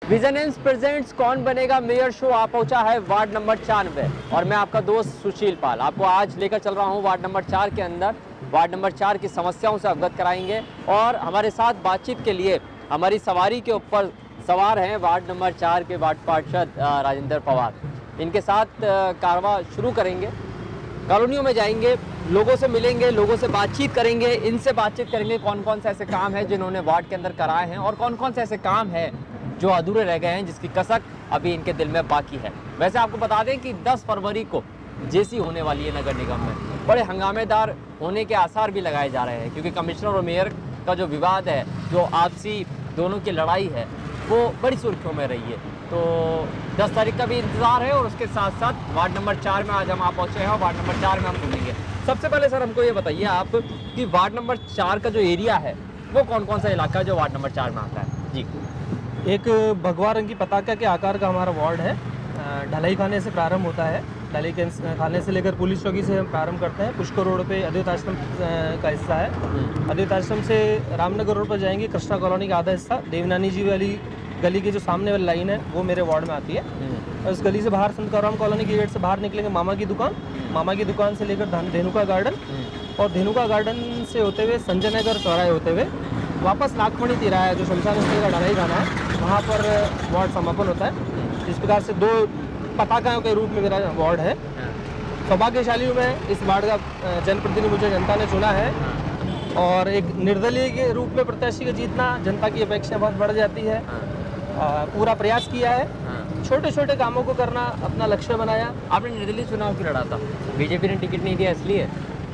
विजनेंस presents कौन बनेगा mayor show आ पहुंचा है वार्ड नंबर 94 और मैं आपका दोस्त सुशील पाल आपको आज लेकर चल रहा हूं वार्ड नंबर 4 के अंदर। वार्ड नंबर 4 की समस्याओं से अवगत कराएंगे और हमारे साथ बातचीत के लिए हमारी सवारी के ऊपर सवार हैं वार्ड नंबर 4 के वार्ड पार्षद राजेंद्र पवार। इनके साथ कारवां शुरू करेंगे, कॉलोनियों में जाएंगे, लोगों से मिलेंगे, लोगों से बातचीत करेंगे, इनसे बातचीत करेंगे कौन कौन से ऐसे काम है जिन्होंने वार्ड के अंदर कराए हैं और कौन कौन से ऐसे काम है जो अधूरे रह गए हैं जिसकी कसक अभी इनके दिल में बाकी है। वैसे आपको बता दें कि 10 फरवरी को जेसी होने वाली है नगर निगम में। बड़े हंगामेदार होने के आसार भी लगाए जा रहे हैं क्योंकि कमिश्नर और मेयर का जो विवाद है, जो आपसी दोनों की लड़ाई है, वो बड़ी सुर्खियों में रही है। तो 10 तारीख का भी इंतजार है और उसके साथ साथ वार्ड नंबर 4 में आज हम आ पहुँचे हैं और वार्ड नंबर 4 में हम घूमेंगे। सबसे पहले सर हमको ये बताइए आप कि वार्ड नंबर 4 का जो एरिया है वो कौन कौन सा इलाका है जो वार्ड नंबर 4 में आता है? जी, एक भगवा रंग की पताका के आकार का हमारा वार्ड है। ढलाई खाने से प्रारंभ होता है। ढलाई खाने से लेकर पुलिस चौकी से हम प्रारंभ करते हैं। पुष्कर रोड पे अद्वैत आश्रम का हिस्सा है। अद्वैत आश्रम से रामनगर रोड पर जाएंगे, कृष्णा कॉलोनी का आधा हिस्सा, देवनानी जी वाली गली की जो सामने वाली लाइन है वो मेरे वार्ड में आती है। और उस गली से बाहर संत कौराम कॉलोनी के गेट से बाहर निकलेंगे मामा की दुकान, मामा की दुकान से लेकर धेनुका गार्डन और धेनुका गार्डन से होते हुए संजय नगर चौराहे होते हुए वापस नागमणि तिराहा जो शमशान स्थल का ढलाई खाना है, वहाँ पर वार्ड समापन होता है। इस प्रकार से 2 पताकाओं के रूप में मेरा वार्ड है। सौभाग्यशाली हूँ मैं, इस वार्ड का जनप्रतिनिधि मुझे जनता ने चुना है और एक निर्दलीय के रूप में प्रत्याशी का जीतना, जनता की अपेक्षा बहुत बढ़ जाती है। पूरा प्रयास किया है, छोटे छोटे कामों को करना अपना लक्ष्य बनाया। आपने निर्दलीय चुनाव क्यों लड़ा था? बीजेपी ने टिकट नहीं दिया इसलिए?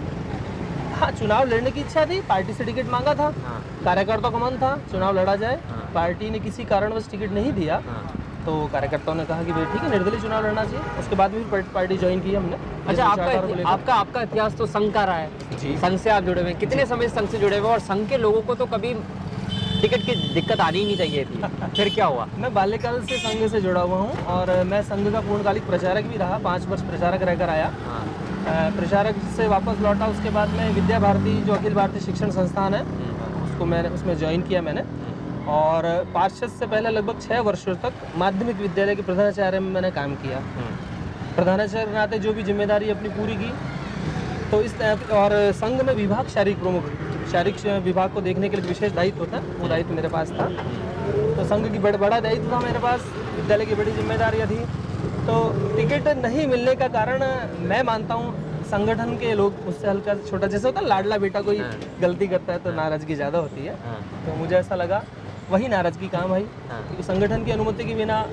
हाँ, चुनाव लड़ने की इच्छा थी, पार्टी से टिकट मांगा था। कार्यकर्ताओं का मन था चुनाव लड़ा जाए। पार्टी ने किसी कारणवश टिकट नहीं दिया तो कार्यकर्ताओं ने कहा कि भाई ठीक है, निर्दलीय चुनाव लड़ना चाहिए। उसके बाद भी पार्टी ज्वाइन की हमने। अच्छा, आपका इतिहास तो संघ का रहा है जी। संघ से आप जुड़े हुए हैं, कितने समय से संघ से जुड़े हुए और संघ के लोगों को तो कभी टिकट की दिक्कत आनी ही नहीं चाहिए थी, फिर क्या हुआ? मैं बाल्यकाल से संघ से जुड़ा हुआ हूँ और मैं संघ का पूर्णकालिक प्रचारक भी रहा। 5 वर्ष प्रचारक रहकर आया। प्रचारक से वापस लौटा, उसके बाद में विद्या भारती जो अखिल भारतीय शिक्षण संस्थान है उसमें ज्वाइन किया मैंने। और पार्षद से पहले लगभग 6 वर्षों तक माध्यमिक विद्यालय के प्रधानाचार्य में मैंने काम किया। प्रधानाचार्य के नाते जो भी जिम्मेदारी अपनी पूरी की तो इस और संघ में विभाग शारीरिक प्रमुख, शारीरिक विभाग को देखने के लिए विशेष दायित्व होता है, वो दायित्व मेरे पास था। तो संघ की बड़ा दायित्व था मेरे पास, विद्यालय की बड़ी जिम्मेदारियाँ थी। तो टिकट नहीं मिलने का कारण मैं मानता हूँ संगठन के लोग उससे हल्का छोटा, जैसे होता है लाडला बेटा कोई गलती करता है तो नाराजगी ज़्यादा होती है। तो मुझे ऐसा लगा वही नाराजगी काम आई क्योंकि संगठन की अनुमति के बिना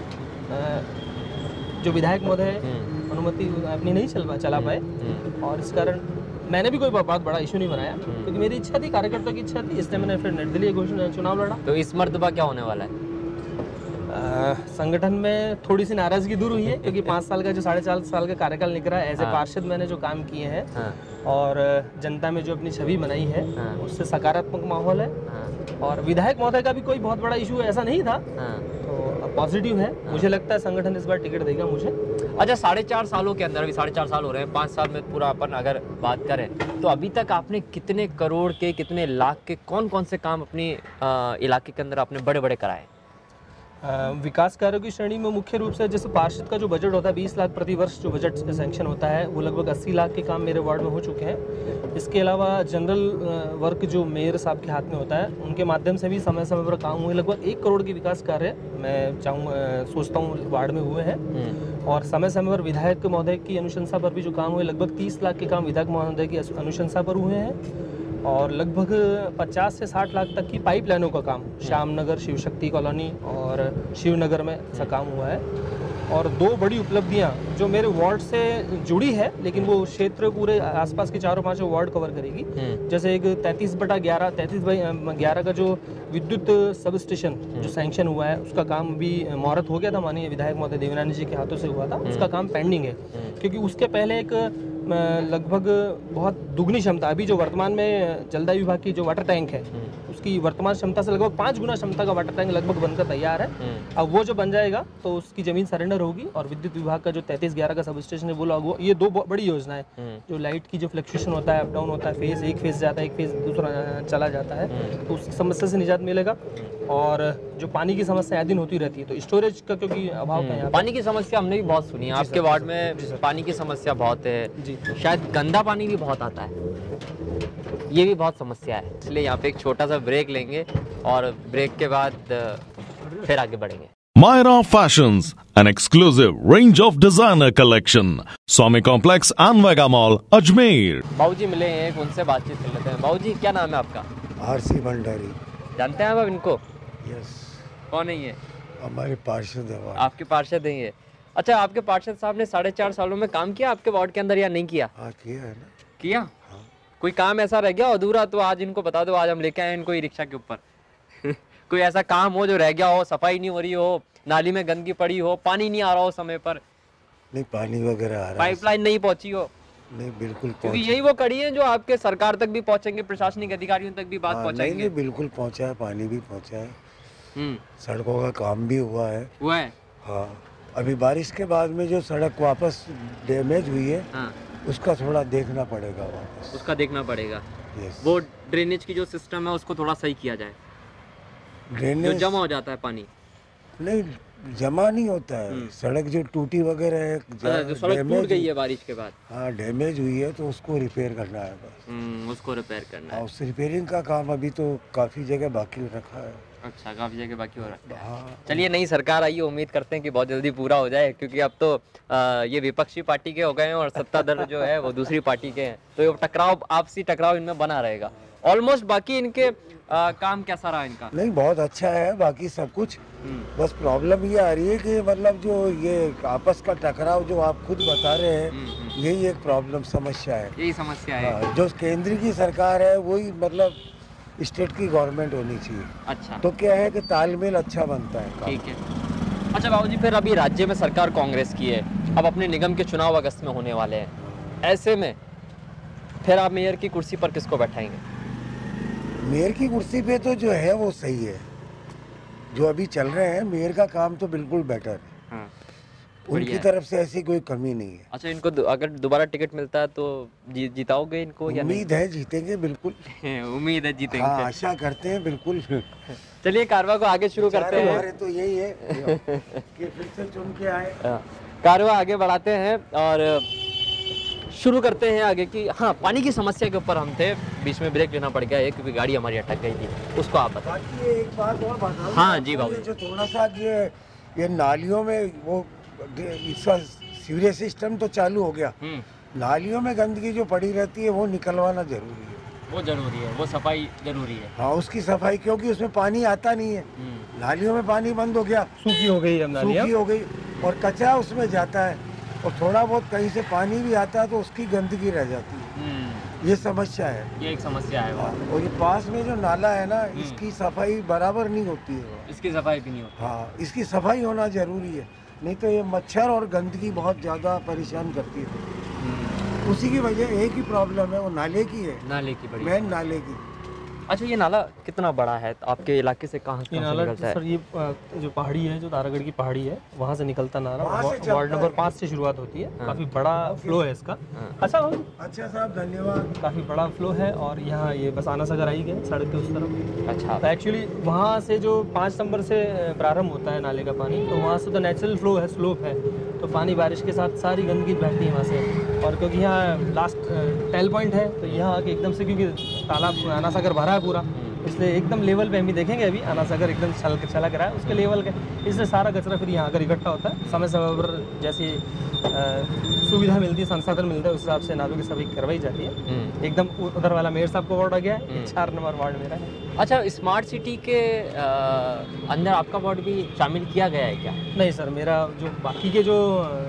जो विधायक महोदय अनुमति अपनी नहीं चला पाए और इस कारण मैंने भी कोई बहुत बड़ा इशू नहीं बनाया क्योंकि मेरी इच्छा थी, कार्यकर्ताओं की इच्छा थी, इसलिए मैंने फिर निर्दलीय चुनाव लड़ा। तो इस मर्तबा क्या होने वाला है? संगठन में थोड़ी सी नाराजगी दूर हुई है क्योंकि 5 साल का जो 4.5 साल का कार्यकाल निकला है, एज ए पार्षद मैंने जो काम किए हैं और जनता में जो अपनी छवि बनाई है उससे सकारात्मक माहौल है। और विधायक महोदय का भी कोई बहुत बड़ा इशू ऐसा नहीं था, तो पॉजिटिव है। मुझे लगता है संगठन इस बार टिकट देगा मुझे। अच्छा, 4.5 सालों के अंदर, अभी 4.5 साल हो रहे हैं, 5 साल में पूरा अपन अगर बात करें तो अभी तक आपने कितने करोड़ के, कितने लाख के, कौन कौन से काम अपने इलाके के अंदर आपने बड़े बड़े कराए? विकास कार्यों की श्रेणी में मुख्य रूप से जैसे पार्षद का जो बजट होता है 20 लाख प्रति वर्ष जो बजट सेंक्शन होता है वो लगभग 80 लाख के काम मेरे वार्ड में हो चुके हैं। इसके अलावा जनरल वर्क जो मेयर साहब के हाथ में होता है उनके माध्यम से भी समय समय पर काम हुए। लगभग 1 करोड़ के विकास कार्य मैं सोचता हूँ वार्ड में हुए हैं। और समय समय पर विधायक महोदय की अनुशंसा पर भी जो काम हुए, लगभग 30 लाख के काम विधायक महोदय की अनुशंसा पर हुए हैं। और लगभग 50 से 60 लाख तक की पाइपलाइनों का काम श्यामनगर, शिव शक्ति कॉलोनी और शिवनगर में ऐसा काम हुआ है। और 2 बड़ी उपलब्धियां जो मेरे वार्ड से जुड़ी है लेकिन वो क्षेत्र पूरे आसपास के 4-5 वार्ड कवर करेगी। जैसे एक 33/11 का जो विद्युत सब स्टेशन जो सैंक्शन हुआ है उसका काम भी मुहूर्त हो गया था, माननीय विधायक महोदय देवनानी जी के हाथों से हुआ था। उसका काम पेंडिंग है क्योंकि उसके पहले एक लगभग बहुत दुगनी क्षमता, अभी जो वर्तमान में जलदाय विभाग की जो वाटर टैंक है उसकी वर्तमान क्षमता से लगभग 5 गुना क्षमता का वाटर टैंक लगभग बनकर तैयार है। अब वो जो बन जाएगा तो उसकी जमीन सरेंडर होगी और विद्युत विभाग का जो 3311 का सब स्टेशन है वो लागू हो। ये 2 बड़ी योजनाएं, जो लाइट की जो फ्लक्चुएशन होता है, अप डाउन होता है, फेज एक फेज जाता है, एक फेज दूसरा चला जाता है, तो उस समस्या से निजात मिलेगा। और जो पानी की समस्या आए दिन होती रहती है, तो स्टोरेज का क्योंकि अभाव है यहाँ, पानी की समस्या हमने भी बहुत सुनी है। आपके वार्ड में पानी की समस्या बहुत है जी, शायद गंदा पानी भी बहुत आता है, ये भी बहुत समस्या है। इसलिए यहाँ पे एक छोटा सा ब्रेक लेंगे और ब्रेक के बाद फिर आगे बढ़ेंगे। Myra Fashions, an exclusive range of designer collection. Swami Complex and Vega Mall, Ajmer. बाबूजी मिले हैं, एक उनसे बातचीत कर लेते हैं। बाबूजी क्या नाम है आपका? आरसी भंडारी। जानते हैं आप इनको? यस। कौन है ये? हमारे पार्षद है। आपके पार्षद हैं ये? अच्छा, आपके पार्षद साहब ने 4.5 सालों में काम किया आपके वार्ड के अंदर या नहीं किया? हाँ, किया है ना। किया? हाँ। कोई काम ऐसा रह गया अधूरा तो आज इनको बता दो, आज हम लेके आए इनको ही रिक्शा के ऊपर। कोई ऐसा काम हो जो रह गया हो, सफाई नहीं हो रही हो, नाली में गंदगी पड़ी हो, पानी नहीं आ रहा हो समय पर, नहीं पानी वगैरह आ रहा है, पाइपलाइन नहीं पहुंची हो? नहीं बिल्कुल क्योंकि यही वो कड़ी है जो आपके सरकार तक भी पहुंचेंगे, प्रशासनिक अधिकारियों तक भी बात पहुंचाएंगे। नहीं बिल्कुल पहुंचा है, पानी भी पहुंचा है, सड़कों का काम भी हुआ है। हुआ है? हाँ, अभी बारिश के बाद में जो सड़क वापस डैमेज हुई है, हाँ। उसका थोड़ा देखना पड़ेगा वापस। उसका देखना पड़ेगा। यस। वो ड्रेनेज की जो सिस्टम है उसको थोड़ा सही किया जाए, जो ड्रेनेज जमा हो जाता है पानी। नहीं जमा नहीं होता है, सड़क जो टूटी वगैरह है, जो सड़क टूट गई है बारिश के बाद, हाँ डैमेज हुई है, तो उसको रिपेयर करना है बस। उसको रिपेयर करना है। उस रिपेयरिंग का काम अभी तो काफ़ी जगह बाकी रखा है। अच्छा, काफी जगह बाकी हो रहा है। हाँ। चलिए, नई सरकार आई है, उम्मीद करते हैं कि बहुत जल्दी पूरा हो जाए, क्योंकि अब तो ये विपक्षी पार्टी के हो गए हैं और सत्ताधार जो है वो दूसरी पार्टी के हैं, तो ये टकराव, आपसी टकराव इनमें बना रहेगा। ऑलमोस्ट बाकी इनके काम कैसा रहा इनका? नहीं बहुत अच्छा है बाकी सब कुछ, बस प्रॉब्लम ये आ रही है कि मतलब जो ये आपस का टकराव जो आप खुद बता रहे हैं, यही एक प्रॉब्लम समस्या है। यही समस्या है। हाँ, जो केंद्र की सरकार है वही मतलब स्टेट की गवर्नमेंट होनी चाहिए। अच्छा, तो क्या है कि तालमेल अच्छा बनता है। ठीक है। अच्छा बाबूजी, फिर अभी राज्य में सरकार कांग्रेस की है, अब अपने निगम के चुनाव अगस्त में होने वाले हैं, ऐसे में फिर आप मेयर की कुर्सी पर किसको बैठाएंगे? मेयर की कुर्सी पे तो जो है वो सही है, जो अभी चल रहे हैं मेयर का काम तो बिल्कुल बेटर है। हाँ, उनकी तरफ से ऐसी कोई कमी नहीं है। अच्छा, इनको अगर दोबारा टिकट मिलता है तो जिताओगे इनको या नहीं? उम्मीद है जीतेंगे बिल्कुल। उम्मीद है जीतेंगे। हाँ, आशा करते हैं बिल्कुल। चलिए कारवा को आगे शुरू करते हैं। हमारे तो यही है कि फिर से चुन के आए। कारवा आगे बढ़ाते हैं और शुरू करते हैं आगे की। हाँ, पानी की समस्या के ऊपर हम थे, बीच में ब्रेक लेना पड़ गया है क्योंकि गाड़ी हमारी अटक गई थी, उसको आप बताएं। बाकी एक बात और बता। हाँ जी बाबू, जो थोड़ा सा ये नालियों में वो इसका सीवरेज सिस्टम तो चालू हो गया, नालियों में गंदगी जो पड़ी रहती है वो निकलवाना जरूरी है। वो जरूरी है, वो सफाई जरूरी है। हाँ, उसकी सफाई, क्योंकि उसमें पानी आता नहीं है, नालियों में पानी बंद हो गया, सूखी हो गई, सूखी हो गई और कचरा उसमें जाता है, और थोड़ा बहुत कहीं से पानी भी आता है तो उसकी गंदगी रह जाती है। ये समस्या है, ये एक समस्या है। और ये पास में जो नाला है ना, इसकी सफाई बराबर नहीं होती है। इसकी सफाई भी नहीं होती। हाँ, इसकी सफाई होना जरूरी है, नहीं तो ये मच्छर और गंदगी बहुत ज़्यादा परेशान करती है। उसी की वजह एक ही प्रॉब्लम है, वो नाले की है, नाले की बड़ी मेन नाले की। अच्छा, ये नाला कितना बड़ा है आपके इलाके से? कहाँ से निकलता है? सर ये जो पहाड़ी है, जो तारागढ़ की पहाड़ी है, वहाँ से निकलता नाला वार्ड नंबर 5 से शुरुआत होती है। काफ़ी बड़ा फ्लो है इसका। अच्छा साहब, धन्यवाद। काफ़ी बड़ा फ्लो है और यहाँ ये बस आना सागर आई गए सड़क के उस तरफ। अच्छा, तो एक्चुअली वहाँ से जो 5 नंबर से प्रारंभ होता है नाले का पानी, तो वहाँ से तो नेचुरल फ्लो है, स्लोप है, तो पानी बारिश के साथ सारी गंदगी बहती है वहाँ से। और क्योंकि यहाँ लास्ट टेल पॉइंट है, तो यहाँ आके एकदम से, क्योंकि तालाब आना सागर भरा है पूरा, इसलिए एकदम लेवल पे हम ही देखेंगे। अभी आना सागर एकदम छलक रहा है उसके लेवल के, इसलिए सारा कचरा फिर यहाँ आकर इकट्ठा होता है। समय समय पर जैसी सुविधा मिलती है, संसाधन मिलता है, उस हिसाब से नालों की सफाई करवाई जाती है। एकदम उधर वाला मेयर साहब को वार्ड आ गया है, 4 नंबर वार्ड मेरा है। अच्छा, स्मार्ट सिटी के अंदर आपका वार्ड भी शामिल किया गया है क्या? नहीं सर, मेरा जो बाकी के जो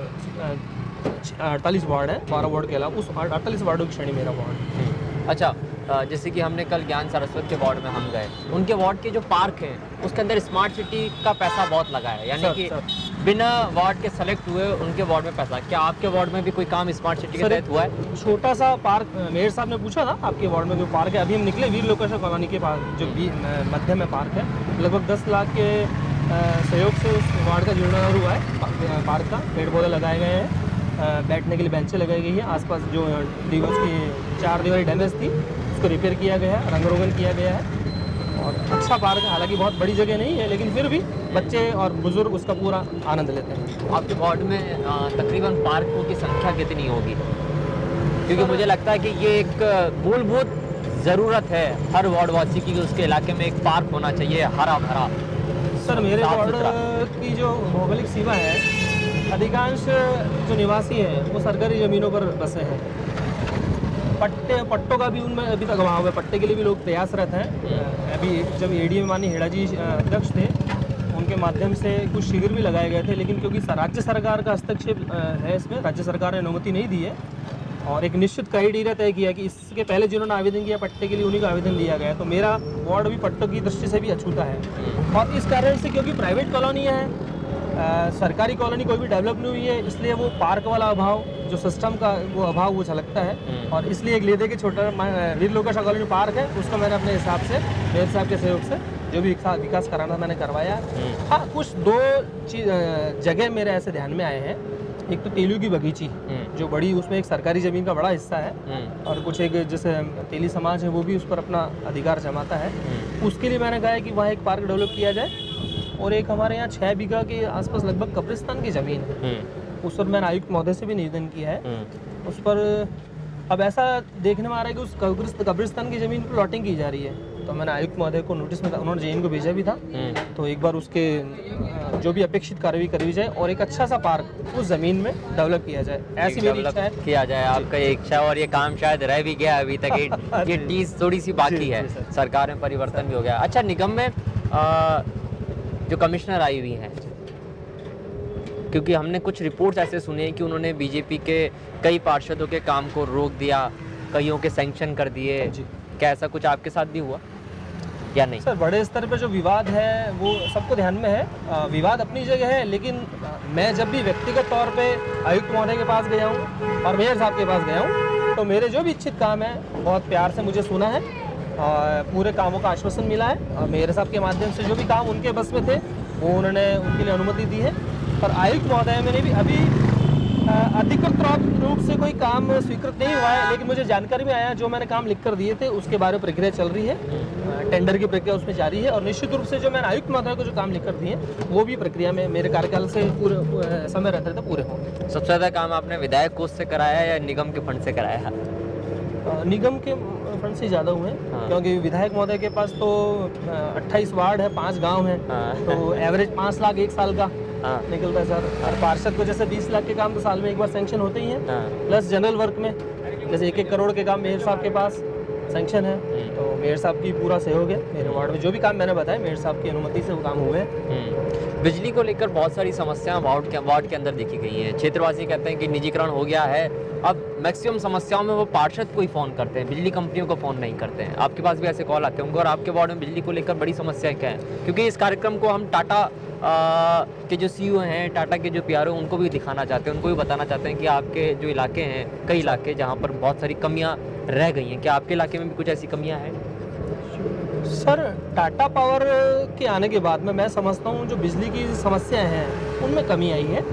48 वार्ड है, 12 वार्ड के अलावा, उस 48 वार्डों की श्रेणी मेरा वार्ड है। अच्छा, जैसे कि हमने कल ज्ञान सरस्वत के वार्ड में हम गए, उनके वार्ड के जो पार्क हैं उसके अंदर स्मार्ट सिटी का पैसा बहुत लगा है, यानी कि बिना वार्ड के सेलेक्ट हुए उनके वार्ड में पैसा, क्या आपके वार्ड में भी कोई काम स्मार्ट सिटी के सर, तहत हुआ है? छोटा सा पार्क मेयर साहब ने पूछा ना आपके वार्ड में जो पार्क है, अभी हम निकले वीर लोकेश कॉलोनी के पास जो मध्य में पार्क है, लगभग 10 लाख के सहयोग से उस वार्ड का जीर्णोद्धार हुआ है। पार्क का पेड़ पौधे लगाए गए हैं, बैठने के लिए बेंचें लगाई गई है, आसपास जो दीवार की 4 दीवारी डैमेज थी उसको रिपेयर किया गया है, रंग रोगन किया गया है और अच्छा पार्क है। हालांकि बहुत बड़ी जगह नहीं है लेकिन फिर भी बच्चे और बुजुर्ग उसका पूरा आनंद लेते हैं। आपके वार्ड में तकरीबन पार्कों की संख्या कितनी होगी? क्योंकि मुझे लगता है कि ये एक मूलभूत ज़रूरत है हर वार्ड वासी की, उसके इलाके में एक पार्क होना चाहिए हरा भरा। सर, मेरे वार्ड की जो भौगोलिक सीमा है, अधिकांश जो निवासी हैं वो सरकारी ज़मीनों पर बसे हैं। पट्टों का भी उनमें अभी तक अभाव है, पट्टे के लिए भी लोग प्रयासरत हैं। अभी जब एडीएम माननीय हेड़ा जी अध्यक्ष थे, उनके माध्यम से कुछ शिविर भी लगाए गए थे, लेकिन क्योंकि राज्य सरकार का हस्तक्षेप है इसमें, राज्य सरकार ने अनुमति नहीं दी है और एक निश्चित क्राइटेरिया तय किया कि इसके पहले जिन्होंने आवेदन किया पट्टे के लिए उन्हीं का आवेदन लिया गया है। तो मेरा वार्ड भी पट्टों की दृष्टि से भी अछूता है और इस कारण से, क्योंकि प्राइवेट कॉलोनी है, सरकारी कॉलोनी कोई भी डेवलप नहीं हुई है, इसलिए वो पार्क वाला अभाव, जो सिस्टम का वो अभाव वो झलकता है। और इसलिए एक लेदे के छोटा वीर लोकेश कॉलोनी पार्क है, उसको मैंने अपने हिसाब से मेयर साहब के सहयोग से जो भी विकास कराना मैंने करवाया। हाँ, कुछ 2 जगह मेरे ऐसे ध्यान में आए हैं। एक तो तेलू की बगीची जो बड़ी, उसमें एक सरकारी ज़मीन का बड़ा हिस्सा है और कुछ एक जैसे तेली समाज है वो भी उस पर अपना अधिकार जमाता है। उसके लिए मैंने कहा है कि वहाँ एक पार्क डेवलप किया जाए। और एक हमारे यहाँ 6 बीघा के आसपास लगभग कब्रिस्तान की ज़मीन है, उस पर मैंने आयुक्त महोदय से भी निवेदन किया है। उस पर अब ऐसा देखने में आ रहा है कि उस कब्रिस्तान की ज़मीन पर लॉटिंग की जा रही है, तो मैंने आयुक्त महोदय को नोटिस में, उन्होंने जेएन को भेजा भी था, तो एक बार उसके जो भी अपेक्षित कार्रवाई करी जाए और एक अच्छा सा पार्क उस ज़मीन में डेवलप किया जाए, ऐसी मेरी इच्छा है। किया जाए, आपका ये इच्छा और ये काम शायद रह भी गया अभी तक। ये चीज़ थोड़ी सी बाकी है, सरकार में परिवर्तन भी हो गया। अच्छा, निगम में जो कमिश्नर आई हुई हैं, क्योंकि हमने कुछ रिपोर्ट्स ऐसे सुने हैं कि उन्होंने बीजेपी के कई पार्षदों के काम को रोक दिया, कईयों के सैंक्शन कर दिए, क्या ऐसा कुछ आपके साथ भी हुआ या नहीं? सर, बड़े स्तर पे जो विवाद है वो सबको ध्यान में है। विवाद अपनी जगह है, लेकिन मैं जब भी व्यक्तिगत तौर पे आयुक्त महोदय के पास गया हूँ और मेयर साहब के पास गया हूँ, तो मेरे जो भी इच्छित काम है बहुत प्यार से मुझे सुना है और पूरे कामों का आश्वासन मिला है। और मेयर साहब के माध्यम से जो भी काम उनके बस में थे वो उन्होंने उनके लिए अनुमति दी है। और आयुक्त महोदय मैंने भी अभी अधिकृत रूप से कोई काम स्वीकृत नहीं हुआ है, लेकिन मुझे जानकारी में आया जो मैंने काम लिख कर दिए थे उसके बारे में प्रक्रिया चल रही है, टेंडर की प्रक्रिया उसमें जारी है। और निश्चित रूप से जो मैंने आयुक्त महोदय को जो काम लिख कर दिए वो भी प्रक्रिया में मेरे कार्यकाल से पूरे समय रहते थे पूरे हों। सबसे ज़्यादा काम आपने विधायक कोष से कराया या निगम के फंड से कराया? निगम के फंड से ज़्यादा हुए, क्योंकि विधायक महोदय के पास तो 28 वार्ड है, 5 गांव हैं, तो एवरेज 5 लाख 1 साल का निकलता है सर। और पार्षद को जैसे 20 लाख के काम तो साल में एक बार सैंक्शन होते ही हैं, प्लस जनरल वर्क में जैसे 1-1 करोड़ के काम मेयर साहब के पास सैंक्शन है, तो मेयर साहब की पूरा सहयोग है। मेरे वार्ड में जो भी काम मैंने बताया मेयर साहब की अनुमति से वो काम हुए हैं। बिजली को लेकर बहुत सारी समस्याएं वार्ड के अंदर देखी गई हैं। क्षेत्रवासी कहते हैं कि निजीकरण हो गया है, अब मैक्सिमम समस्याओं में वो पार्षद को ही फ़ोन करते हैं, बिजली कंपनियों को फ़ोन नहीं करते हैं। आपके पास भी ऐसे कॉल आते होंगे। और आपके वार्ड में बिजली को लेकर बड़ी समस्याएं क्या हैं? क्योंकि इस कार्यक्रम को हम टाटा के जो सीईओ हैं, टाटा के जो पीआरओ, उनको भी दिखाना चाहते हैं, उनको भी बताना चाहते हैं कि आपके जो इलाके हैं, कई इलाके जहाँ पर बहुत सारी कमियाँ रह गई हैं, क्या आपके इलाके में भी कुछ ऐसी कमियाँ हैं? सर, टाटा पावर के आने के बाद में मैं समझता हूँ जो बिजली की समस्याएं हैं उनमें कमी आई है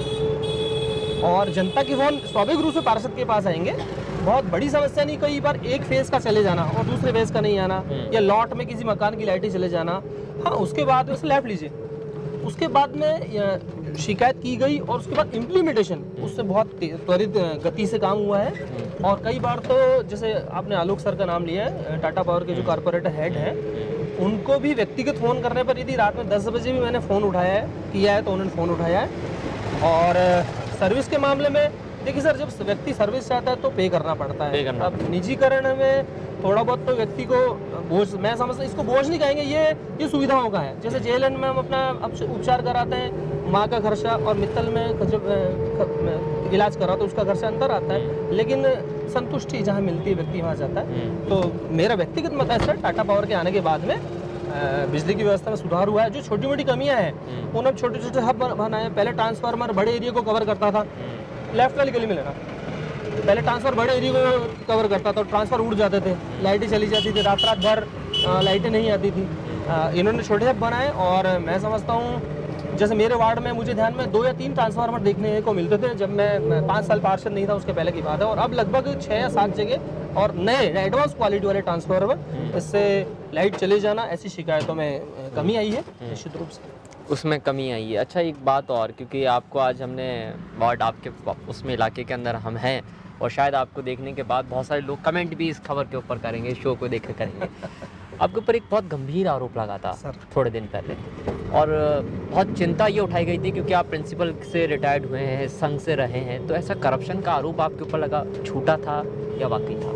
और जनता के फोन स्वाभाविक रूप से पार्षद के पास आएंगे। बहुत बड़ी समस्या नहीं, कई बार एक फेज का चले जाना और दूसरे फेज का नहीं आना, या लॉट में किसी मकान की लाइटें चले जाना। हाँ, उसके बाद उसे लेफ्ट लीजिए, उसके बाद में शिकायत की गई और उसके बाद इम्प्लीमेंटेशन उससे बहुत त्वरित गति से काम हुआ है। और कई बार तो जैसे आपने आलोक सर का नाम लिया है, टाटा पावर के जो कॉर्पोरेटर हेड हैं, उनको भी व्यक्तिगत फ़ोन करने पर यदि रात में 10 बजे भी मैंने फ़ोन उठाया है किया है तो उन्होंने फ़ोन उठाया है। और सर्विस के मामले में देखिए सर, जब व्यक्ति सर्विस चाहता है तो पे करना पड़ता है। अब निजीकरण में थोड़ा बहुत तो व्यक्ति को बोझ, मैं समझता इसको बोझ नहीं कहेंगे, ये सुविधाओं का है। जैसे जेएलएन में हम अपना उपचार कराते हैं, माँ का खर्चा और मित्तल में जब इलाज करा तो उसका खर्चा अंतर आता है, लेकिन संतुष्टि जहाँ मिलती है व्यक्ति वहाँ जाता है। तो मेरा व्यक्तिगत मत है सर, टाटा पावर के आने के बाद में बिजली की व्यवस्था में सुधार हुआ है। जो छोटी मोटी कमियां हैं उन अब छोटे छोटे हब बनाए। पहले ट्रांसफार्मर बड़े एरिया को कवर करता था, लेफ्ट वाली गली में लेना, पहले ट्रांसफार्मर बड़े एरिया को कवर करता था, ट्रांसफार्मर उड़ जाते थे, लाइटें चली जाती थी, रात रात भर लाइटें नहीं आती थी। इन्होंने छोटे हब बनाए और मैं समझता हूँ जैसे मेरे वार्ड में मुझे ध्यान में 2 या 3 ट्रांसफार्मर देखने को मिलते थे जब मैं 5 साल पार्षद नहीं था, उसके पहले की बात है। और अब लगभग 6 या 7 जगह और नए एडवांस क्वालिटी वाले ट्रांसफार्मर, इससे लाइट चले जाना ऐसी शिकायतों में कमी आई है निश्चित रूप से, उसमें कमी आई है। अच्छा एक बात और, क्योंकि आपको आज हमने वार्ड आपके उसमें इलाके के अंदर हम हैं और शायद आपको देखने के बाद बहुत सारे लोग कमेंट भी इस खबर के ऊपर करेंगे, इस शो को देख कर करेंगे। आपके ऊपर एक बहुत गंभीर आरोप लगा था थोड़े दिन पहले और बहुत चिंता ये उठाई गई थी क्योंकि आप प्रिंसिपल से रिटायर्ड हुए हैं, संघ से रहे हैं, तो ऐसा करप्शन का आरोप आपके ऊपर लगा, झूठा था या वाकई था?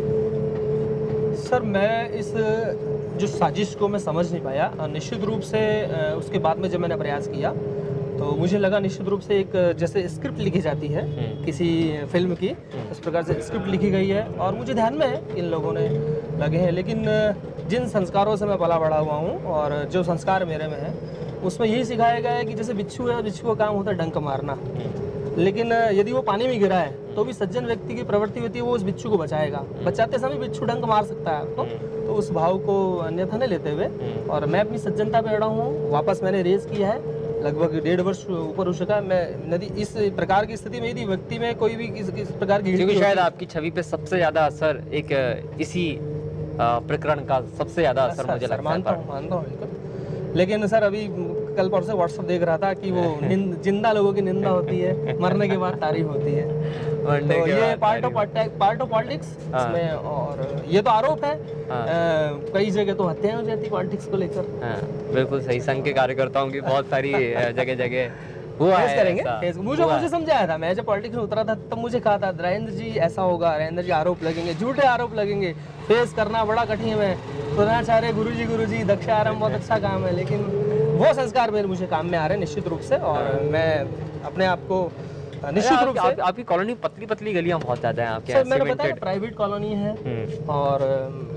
सर मैं इस जो साजिश को मैं समझ नहीं पाया निश्चित रूप से। उसके बाद में जब मैंने प्रयास किया तो मुझे लगा निश्चित रूप से एक जैसे स्क्रिप्ट लिखी जाती है किसी फिल्म की, इस प्रकार से स्क्रिप्ट लिखी गई है और मुझे ध्यान में है इन लोगों ने लगे हैं। लेकिन जिन संस्कारों से मैं पला बड़ा हुआ हूँ और जो संस्कार मेरे में है उसमें यही सिखाया गया है कि जैसे बिच्छू है, बिच्छू का काम होता है डंक मारना, लेकिन यदि वो पानी में गिरा है तो भी सज्जन व्यक्ति की प्रवृत्ति होती है वो उस बिच्छू को बचाएगा। बचाते समय बिच्छू डंक मार सकता है आपको, तो उस भाव को अन्यथा नहीं लेते हुए और मैं अपनी सज्जनता पे अड़ा हूँ। वापस मैंने रेस किया है, लगभग 1.5 वर्ष ऊपर हो चुका। मैं नदी इस प्रकार की स्थिति में यदि व्यक्ति में कोई भी किस प्रकार की, क्योंकि शायद आपकी छवि पे सबसे ज्यादा असर एक इसी प्रकरण का सबसे ज्यादा असर मुझे लगता है। मानता हूँ। लेकिन सर अभी कल परसों व्हाट्सएप देख रहा था कि वो जिंदा लोगों की निंदा होती है, मरने के बाद तारीफ होती है, तो ये पार्ट ऑफ पॉलिटिक्स इसमें। और ये तो आरोप है, कई जगह तो हत्याएं हो जाती पॉलिटिक्स को लेकर। बिल्कुल सही, संघ के कार्यकर्ताओं की बहुत सारी जगह जगह हुआ है करेंगे। मुझे समझाया था, मैं जब पॉलिटिक्स में उतरा था तब मुझे कहा था राजेंद्र जी ऐसा होगा, राजेंद्र जी आरोप लगेंगे, झूठे आरोप लगेंगे, फेस करना बड़ा कठिन है। प्रधानाचार्य गुरुजी दक्ष आरंभ बहुत अच्छा काम है, लेकिन वो संस्कार मेरे मुझे काम में आ रहे हैं निश्चित रूप से। और मैं अपने आप को निश्चित रूप से, आपकी कॉलोनी पतली पतली गलियां बहुत ज्यादा हैं आपके, सर मैंने बताया प्राइवेट कॉलोनी है और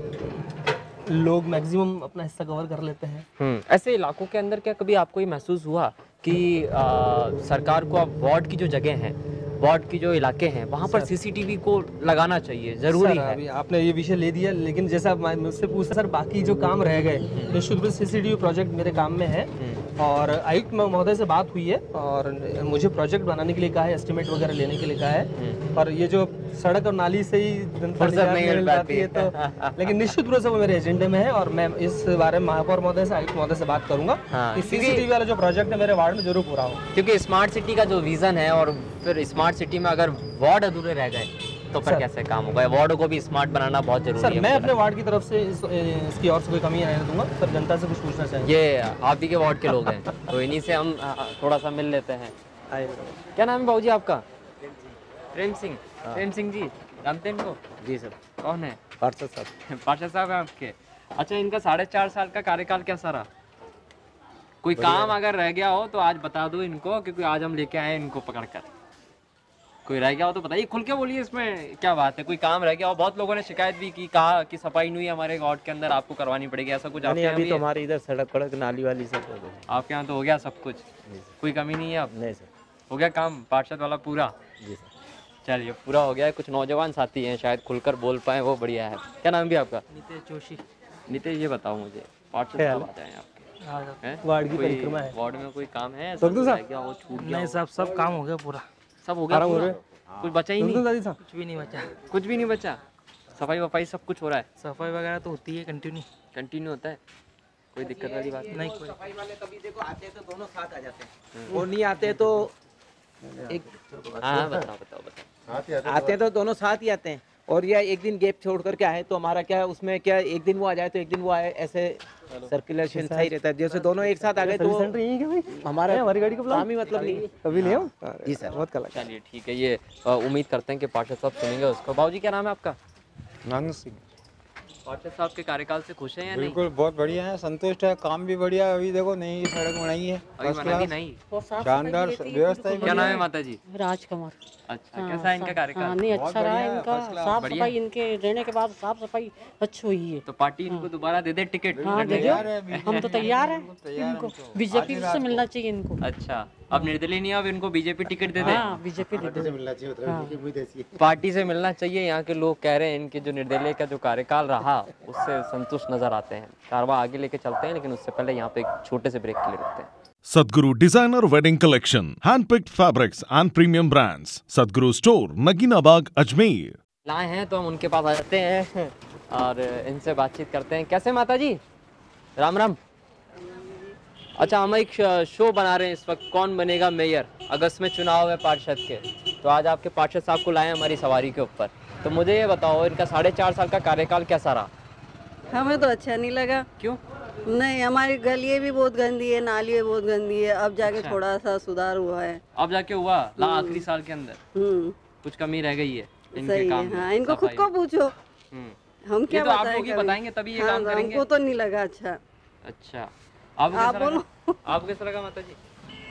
लोग मैक्सिमम अपना हिस्सा कवर कर लेते हैं। ऐसे इलाकों के अंदर क्या कभी आपको ये महसूस हुआ कि सरकार को अब वार्ड की जो जगह है, वार्ड की जो इलाके हैं वहाँ पर सीसीटीवी को लगाना चाहिए, जरूरी है? अभी आपने ये विषय ले दिया, लेकिन जैसा मुझसे पूछा सर बाकी जो काम रह गए निश्चित रूप से सीसीटीवी प्रोजेक्ट मेरे काम में है और आयुक्त महोदय से बात हुई है और मुझे प्रोजेक्ट बनाने के लिए कहा है, एस्टिमेट वगैरह लेने के लिए कहा है। और ये जो सड़क और नाली से ही जनता नहीं मिल पाती है तो लेकिन निश्चित रूप से वो मेरे एजेंडे में है और मैं इस बारे में महापौर महोदय से, आयुक्त महोदय से बात करूंगा कि सीसीटीवी वाला जो प्रोजेक्ट है मेरे वार्ड में जरूर पूरा हो। क्योंकि स्मार्ट सिटी का जो विजन है और फिर स्मार्ट सिटी में अगर वार्ड अधूरे रह गए तो फिर कैसे काम होगा? वार्ड को भी स्मार्ट बनाना बहुत जरूरी है। मैं अपने वार्ड की तरफ से इसकी और से कोई कमी आने दूंगा। सर जनता से कुछ पूछना चाहिए। ये आप ही के वार्ड के लोग हैं तो इन्हीं से हम थोड़ा सा मिल लेते हैं। क्या नाम है बाबूजी आपका? प्रेम सिंह। प्रेम सिंह जी जानते हैं इनको? जी सर। कौन है? पार्षद साहब। पार्षद साहब है आपके? अच्छा, इनका 4.5 साल का कार्यकाल कैसा रहा? कोई काम अगर रह गया हो तो आज बता दो इनको, क्योंकि आज हम लेके आए इनको पकड़ कर। कोई रह गया हो तो बताइए, खुल के बोलिए, इसमें क्या बात है? कोई काम रह गया हो? बहुत लोगों ने शिकायत भी की, कहा कि सफाई नहीं हुई हमारे वार्ड के अंदर, आपको करवानी पड़ेगी, ऐसा कुछ? नहीं, अभी तो हमारे इधर सड़क पड़क नाली वाली सब हो गई। आपके यहाँ तो हो गया सब कुछ, कोई कमी नहीं है अब? नहीं सर, हो गया काम पार्षद वाला पूरा? जी सर। चलिए, पूरा हो गया है। कुछ नौजवान साथी हैं शायद खुलकर बोल पाए, वो बढ़िया है। क्या नाम भी आपका? नितेश जोशी। नितेश, ये बताओ मुझे, पार्षद साहब आते हैं आपके वार्ड की परिक्रमा है, वार्ड में कोई काम है ऐसा रह गया हो, छूट गया? नहीं साहब, सब काम हो गया पूरा, सब हो गया पूरा? कुछ बचा ही नहीं? कुछ भी नहीं बचा। कुछ भी नहीं बचा? सफाई वफाई सब कुछ हो रहा है? सफाई वगैरह तो होती है, कंटिन्यू होता है, कोई दिक्कत वाली बात नहीं। सफाई वाले कभी देखो आते हैं तो दोनों साथ आ जाते हैं, और नहीं आते तो एक बताओ। आते हैं तो दोनों साथ ही आते हैं। और या एक दिन गैप छोड़ करके आए तो हमारा क्या उसमें क्या, एक दिन वो आ जाए तो एक दिन वो आए, ऐसे सर्कुलेशन सही रहता है। जैसे दोनों एक साथ आ गए तो हमारी गाड़ी का काम ही मतलब नहीं, कभी नहीं हो। जी सर, बहुत कला। चलिए ठीक है, ये उम्मीद करते हैं कि पार्षद साहब सुनेंगे उसको। बाबूजी क्या नाम है आपका? नानू सिंह। पार्षद साहब के कार्यकाल से खुश हैं या नहीं? बिल्कुल बहुत बढ़िया है, संतुष्ट है, काम भी बढ़िया है। अभी देखो नई सड़क बनाई है, अभी बना दी नहीं? शानदार व्यवस्था। क्या नाम है माता जी? राजकुमार। अच्छा, कैसा है इनका कार्यकाल? नहीं, अच्छा रहा इनका, साफ सफाई इनके रहने के बाद साफ सफाई अच्छी हुई है। तो पार्टी इनको दोबारा दे दे टिकट? हाँ दे दो, हम तो तैयार हैं इनको, बीजेपी से मिलना चाहिए इनको। अच्छा, अब निर्दलीय नहीं, अब इनको बीजेपी टिकट दे दे? हाँ बीजेपी दे दो। पार्टी से मिलना चाहिए। यहाँ के लोग कह रहे हैं इनके जो निर्दलीय का जो कार्यकाल रहा उससे संतुष्ट नजर आते हैं। कारवां आगे लेके चलते हैं, लेकिन उससे पहले यहाँ पे एक छोटे से ब्रेक के लिए रुकते हैं। Sadhguru Designer Wedding Collection, handpicked fabrics and premium brands. Sadhguru Store, Nagina Bagh, Ajmer. लाए हैं तो हम उनके पास आ जाते हैं और इनसे बातचीत करते हैं। कैसे माता जी? राम राम। अच्छा, हम एक शो बना रहे हैं इस वक्त, कौन बनेगा मेयर। अगस्त में चुनाव है पार्षद के, तो आज आपके पार्षद साहब को लाए हैं हमारी सवारी के ऊपर। तो मुझे ये बताओ, इनका 4.5 साल का कार्यकाल कैसा रहा? हमें तो अच्छा नहीं लगा। क्यों? नहीं, हमारी गलियाँ भी बहुत गंदी है, नाली भी बहुत गंदी है। अब जाके थोड़ा सा सुधार हुआ है। अब जाके हुआ? आखिरी साल के अंदर कुछ कमी रह गई है इनके सही काम है। में? हाँ, इनको खुद को पूछो, हम क्या ये तो आप बताएं लोग ही कभी। बताएंगे तभी ये हाँ, काम करेंगे। हमको तो नहीं लगा अच्छा। अच्छा, आपको आप कैसा बोलो। लगा? आपको कैसा लगा माता जी?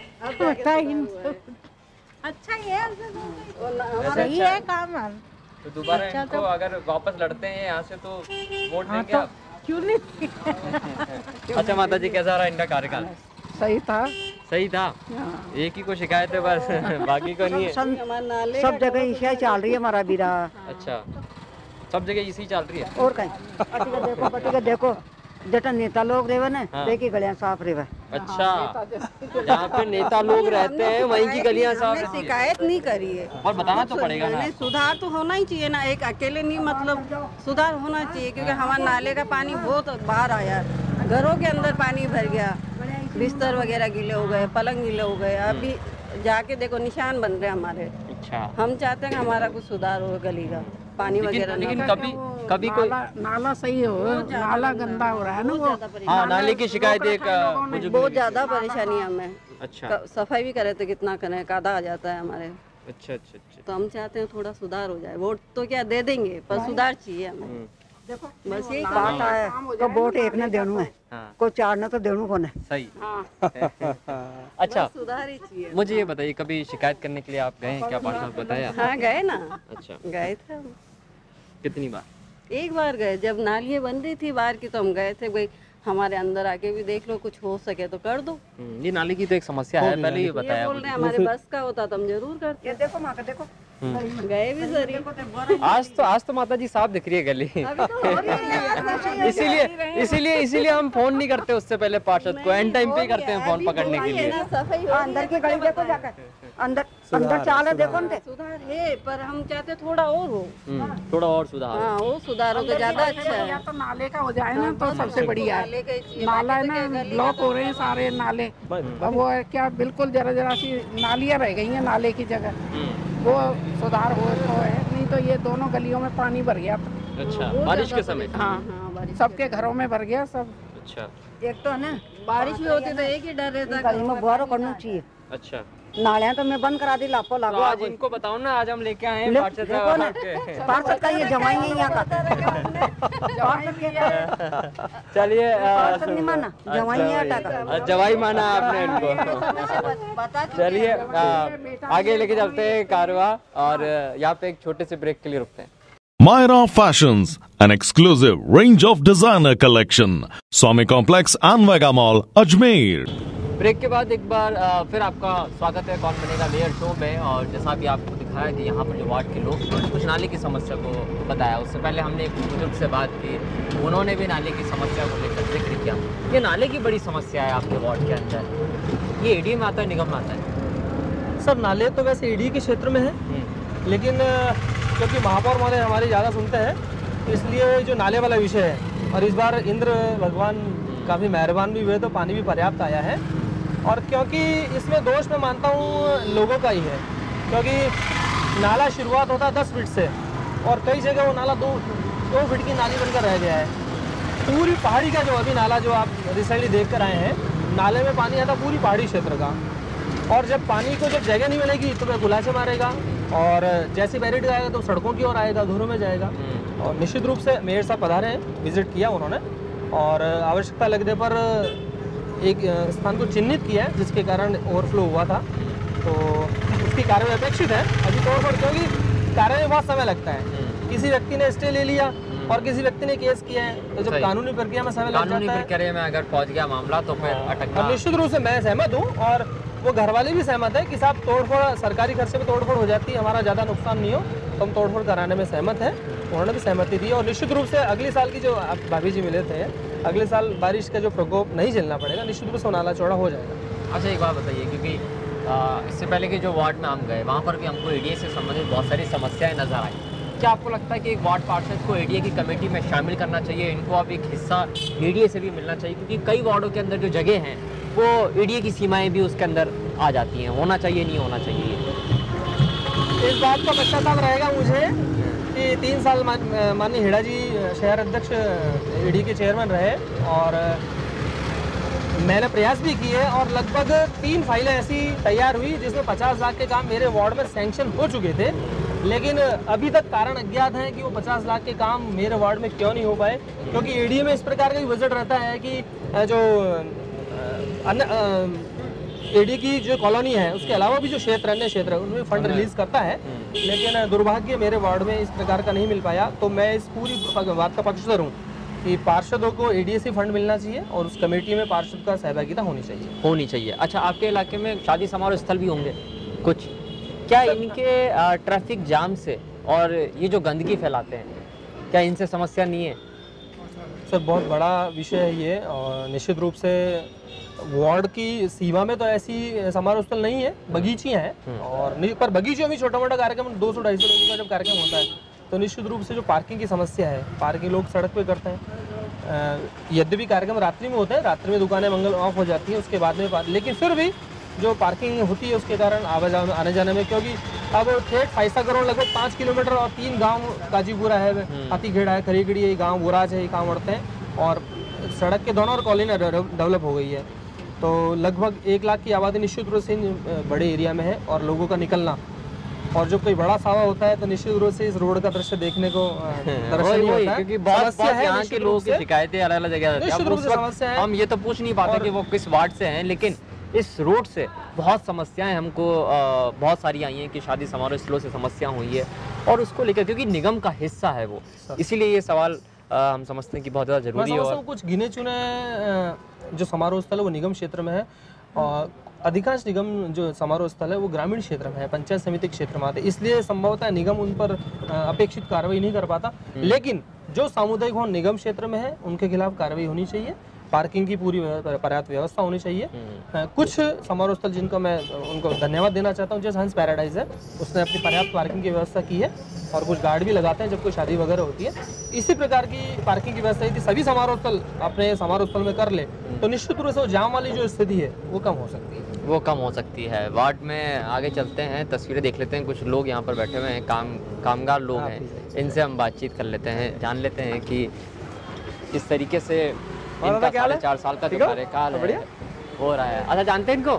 अच्छा ही है, वैसे सही अच्छा है काम। तो दोबारा इनको अगर वापस लड़ते हैं यहाँ से तो वोट देंगे आप? क्यों नहीं? अच्छा माता जी, कैसा रहा इनका कार्यकाल? सही था। सही था? एक ही को शिकायत है बस, बाकी को नहीं है? हमारे नाले सब जगह इसे चल रही है हमारा बीरा। अच्छा, सब जगह इसी चल रही है? और कहीं देखो देखो जटा नेता लोग रेवे ना, देखी गलियां साफ रेवे। अच्छा, जहाँ पे नेता लोग रहते हैं वहीं की गलियां साफ हमने रहती है। शिकायत नहीं करी है। और बताना तो पड़ेगा ना। नहीं, सुधार तो होना ही चाहिए ना, एक अकेले नहीं, मतलब सुधार होना चाहिए। क्योंकि हमारे नाले का पानी बहुत बाहर आया, घरों के अंदर पानी भर गया, बिस्तर वगैरह गीले हो गए, पलंग गीले हो गए। अभी जाके देखो निशान बन रहे हमारे। अच्छा, हम चाहते हैं कि हमारा कुछ सुधार हो गली का, पानी वगैरह लेकिन कभी कोई नाला सही हो, नाला गंदा हो रहा है ना वो। हाँ, नाले की शिकायत एक मुझे बहुत ज्यादा परेशानी है हमें। अच्छा सफाई भी करे तो कितना करें, कादा आ जाता है हमारे। अच्छा अच्छा अच्छा। तो हम चाहते हैं थोड़ा सुधार हो जाए। वोट तो क्या दे देंगे, पर सुधार चाहिए हमें। बस यही बात है तो वोट एक ने देनू है, हाँ। को 4 ने तो देनू को नहीं। सही। अच्छा, सुधार ही चाहिए। मुझे ये बताइए, कभी शिकायत करने के लिए आप गए हैं क्या? पार्षद बताया? हाँ गए ना। अच्छा, गए थे हम। कितनी बार? एक बार गए, जब नालियाँ बन रही थी बाहर की, तो हम गए थे। भाई हमारे अंदर आके भी देख लो, कुछ हो सके तो कर दो। ये नाले की तो एक समस्या है, पहले ही बताया। ये बोल रहे हैं हमारे बस का होता तो हम जरूर करते। देखो माँ का देखो, गए भी जरूर। आज तो माता जी साफ दिख रही है गली। इसीलिए हम फोन नहीं करते उससे पहले पार्षद को, एंड टाइम पे ही करते हैं फोन पकड़ने के लिए। सफाई अंदर की गली देखो जाकर, अंदर चाले देखो ना। सुधार है, पर हम चाहते थोड़ा और हो। थोड़ा और सुधार। हाँ, वो सुधार हो तो ज्यादा अच्छा है। तो नाले का हो जाए ना तो सबसे बढ़िया है। नाला है ना, ब्लॉक हो रहे हैं सारे नाले। अब वो है क्या, बिल्कुल जरा सी नालियाँ रह गई हैं नाले की जगह, वो सुधार हो तो है। नहीं तो ये दोनों गलियों में पानी भर गया था। अच्छा, बारिश के समय? हाँ, सबके घरों में भर गया सब। अच्छा, एक तो है ना, बारिश भी होती तो एक ही डर रहता। गली में बुआरो करना चाहिए। अच्छा, नालियाँ तो मैं बंद करा दी, लापो तो लागो। आज इनको बताओ ना, आज हम लेके आए हैं पार्षद साहब आपके। पार्षद का ये जमाई नहीं यहाँ का। चलिए, पार्षद नहीं माना, जमाई नहीं हटा का। जवाई माना आपने इनको। चलिए आगे लेके चलते हैं कारवां, और यहाँ पे एक छोटे से ब्रेक के लिए रुकते हैं। Myra Fashions, an exclusive range of designer collection. Swami Complex and Vega Mall, Ajmer. Break के बाद एक बार फिर आपका स्वागत है कौन बनेगा मेयर शो में। और जैसा भी आपको दिखाया कि यहाँ पर जो वार्ड के लोग कुछ नाले की समस्या को बताया, उससे पहले हमने एक बुजुर्ग से बात की, उन्होंने भी नाले की समस्या को लेकर जिक्र किया। ये नाले की बड़ी समस्या है आपके वार्ड के अंदर, ये एडी में आता है, निगम में आता है? सर, नाले तो वैसे ईडी के क्षेत्र में है, लेकिन क्योंकि महापौर महोदय हमारे ज़्यादा सुनते हैं, इसलिए जो नाले वाला विषय है, और इस बार इंद्र भगवान काफ़ी मेहरबान भी हुए तो पानी भी पर्याप्त आया है। और क्योंकि इसमें दोष मैं मानता हूँ लोगों का ही है, क्योंकि नाला शुरुआत होता है 10 फीट से, और कई जगह वो नाला 2 फीट की नाली बनकर रह गया है। पूरी पहाड़ी का जो अभी नाला जो आप रिसेंटली देख कर आए हैं, नाले में पानी आता पूरी पहाड़ी क्षेत्र का, और जब पानी को जब जगह नहीं मिलेगी तो वह गुलाचे मारेगा, और जैसे बैरिड आएगा तो सड़कों की ओर आएगा, घरों में जाएगा। और निश्चित रूप से मेयर साहब पधारे हैं, विजिट किया उन्होंने और आवश्यकता लगने पर एक स्थान को चिन्हित किया है जिसके कारण ओवरफ्लो हुआ था, तो उसकी कार्रवाई अपेक्षित है। अभी तौर पर क्योंकि कार्रवाई में बहुत समय लगता है, किसी व्यक्ति ने स्टे ले लिया और किसी व्यक्ति ने केस किया है, तो जब कानूनी प्रक्रिया में समय लग जाता है, कानूनी प्रक्रिया में अगर पहुंच गया मामला तो फिर अटकना। निश्चित रूप से मैं सहमत हूँ और वो घर वाले भी सहमत है कि साहब तोड़फोड़ सरकारी खर्चे में तोड़फोड़ हो जाती है, हमारा ज़्यादा नुकसान नहीं हो तो हम तोड़फोड़ कराने में सहमत है। उन्होंने भी सहमति दी और निश्चित रूप से अगले साल की जो आप भाभी जी मिले थे, अगले साल बारिश का जो प्रकोप नहीं झेलना पड़ेगा, निश्चित रूप से नाला चौड़ा हो जाएगा। अच्छा एक बात बताइए, क्योंकि इससे पहले के जो वार्ड में हम गए वहाँ पर भी हमको एडीए से संबंधित बहुत सारी समस्याएं नजर आई। क्या आपको लगता है कि एक वार्ड पार्षद को एडीए की कमेटी में शामिल करना चाहिए, इनको अब एक हिस्सा एडीए से भी मिलना चाहिए, क्योंकि कई वार्डों के अंदर जो जगह हैं वो एडीए की सीमाएं भी उसके अंदर आ जाती हैं, होना चाहिए नहीं होना चाहिए? इस बात का पश्चाताप रहेगा मुझे कि 3 साल माननीय हेड़ा जी शहर अध्यक्ष एडीए के चेयरमैन रहे और मैंने प्रयास भी किए और लगभग 3 फाइलें ऐसी तैयार हुई जिसमें 50 लाख के काम मेरे वार्ड में सैंक्शन हो चुके थे, लेकिन अभी तक कारण अज्ञात है कि वो 50 लाख के काम मेरे वार्ड में क्यों नहीं हो पाए, क्योंकि एडीए में इस प्रकार का भी बजट रहता है कि जो एडीए की जो कॉलोनी है उसके अलावा भी जो क्षेत्र अन्य क्षेत्र है उनमें फंड रिलीज करता है, लेकिन दुर्भाग्य मेरे वार्ड में इस प्रकार का नहीं मिल पाया। तो मैं इस पूरी बात का पक्षधर हूँ कि पार्षदों को एडीए से फंड मिलना चाहिए और उस कमेटी में पार्षद का सहभागिता होनी चाहिए। अच्छा, आपके इलाके में शादी समारोह स्थल भी होंगे कुछ, क्या इनके ट्रैफिक जाम से और ये जो गंदगी फैलाते हैं, क्या इनसे समस्या नहीं है? सर बहुत बड़ा विषय है ये और निश्चित रूप से वार्ड की सीमा में तो ऐसी समारोह स्थल नहीं है, बगीचियाँ हैं और पर बगीचों में छोटा मोटा कार्यक्रम 200-250 लोगों का जब कार्यक्रम होता है तो निश्चित रूप से जो पार्किंग की समस्या है, पार्किंग लोग सड़क पे करते हैं, यद्यपि कार्यक्रम रात्रि में होता है, रात्रि में दुकानें मंगल ऑफ हो जाती हैं उसके बाद में, लेकिन फिर भी जो पार्किंग होती है उसके कारण आने जाने में, क्योंकि अब ठेठ फाइसा करोड़ लगभग 5 किलोमीटर और 3 गांव काजीपुरा है, हाथीखेड़ा है, खरीगड़ी है, गांव बुराज है, ये गाँव उड़ते हैं और सड़क के दोनों और कॉलोनी डेवलप हो गई है, तो लगभग 1 लाख की आबादी निश्चित रूप से बड़े एरिया में है और लोगों का निकलना, और जब कोई बड़ा सावा होता है तो निश्चित रूप से इस रोड का दृश्य देखने को दर्शन नहीं होता है, क्योंकि बहुत यहाँ के लोगों की शिकायतें अलग अलग जगह है। हम ये तो पूछ नहीं पाते कि वो किस वार्ड से हैं, लेकिन इस रोड से बहुत समस्याएं हमको बहुत सारी आई हैं कि शादी समारोह स्थलों से समस्या हुई है और उसको लेकर, क्योंकि निगम का हिस्सा है वो, इसीलिए ये सवाल हम समझते हैं कि बहुत ज़्यादा जरूरी है। और कुछ गिने चुने जो समारोह स्थल है वो निगम क्षेत्र में है और अधिकांश निगम जो समारोह स्थल है वो ग्रामीण क्षेत्र में है, पंचायत समिति क्षेत्र में आते, इसलिए संभवतः निगम उन पर अपेक्षित कार्रवाई नहीं कर पाता, लेकिन जो सामुदायिक भवन निगम क्षेत्र में है उनके खिलाफ कार्रवाई होनी चाहिए, पार्किंग की पूरी पर्याप्त व्यवस्था होनी चाहिए। कुछ समारोह स्थल जिनको मैं उनको धन्यवाद देना चाहता हूँ, जैसे हंस पैराडाइज है, उसने अपनी पर्याप्त पार्किंग की व्यवस्था की है और कुछ गार्ड भी लगाते हैं जब कोई शादी वगैरह होती है। इसी प्रकार की पार्किंग की व्यवस्था यदि सभी समारोह स्थल अपने समारोह स्थल में कर ले तो निश्चित रूप से जाम वाली जो स्थिति है वो कम हो सकती है। वार्ड में आगे चलते हैं, तस्वीरें देख लेते हैं, कुछ लोग यहाँ पर बैठे हुए हैं, कामगार लोग हैं, इनसे हम बातचीत कर लेते हैं, जान लेते हैं कि किस तरीके से इनका 4.5 साल का जो कार्यकाल हो रहा है। अच्छा, जानते हैं इनको?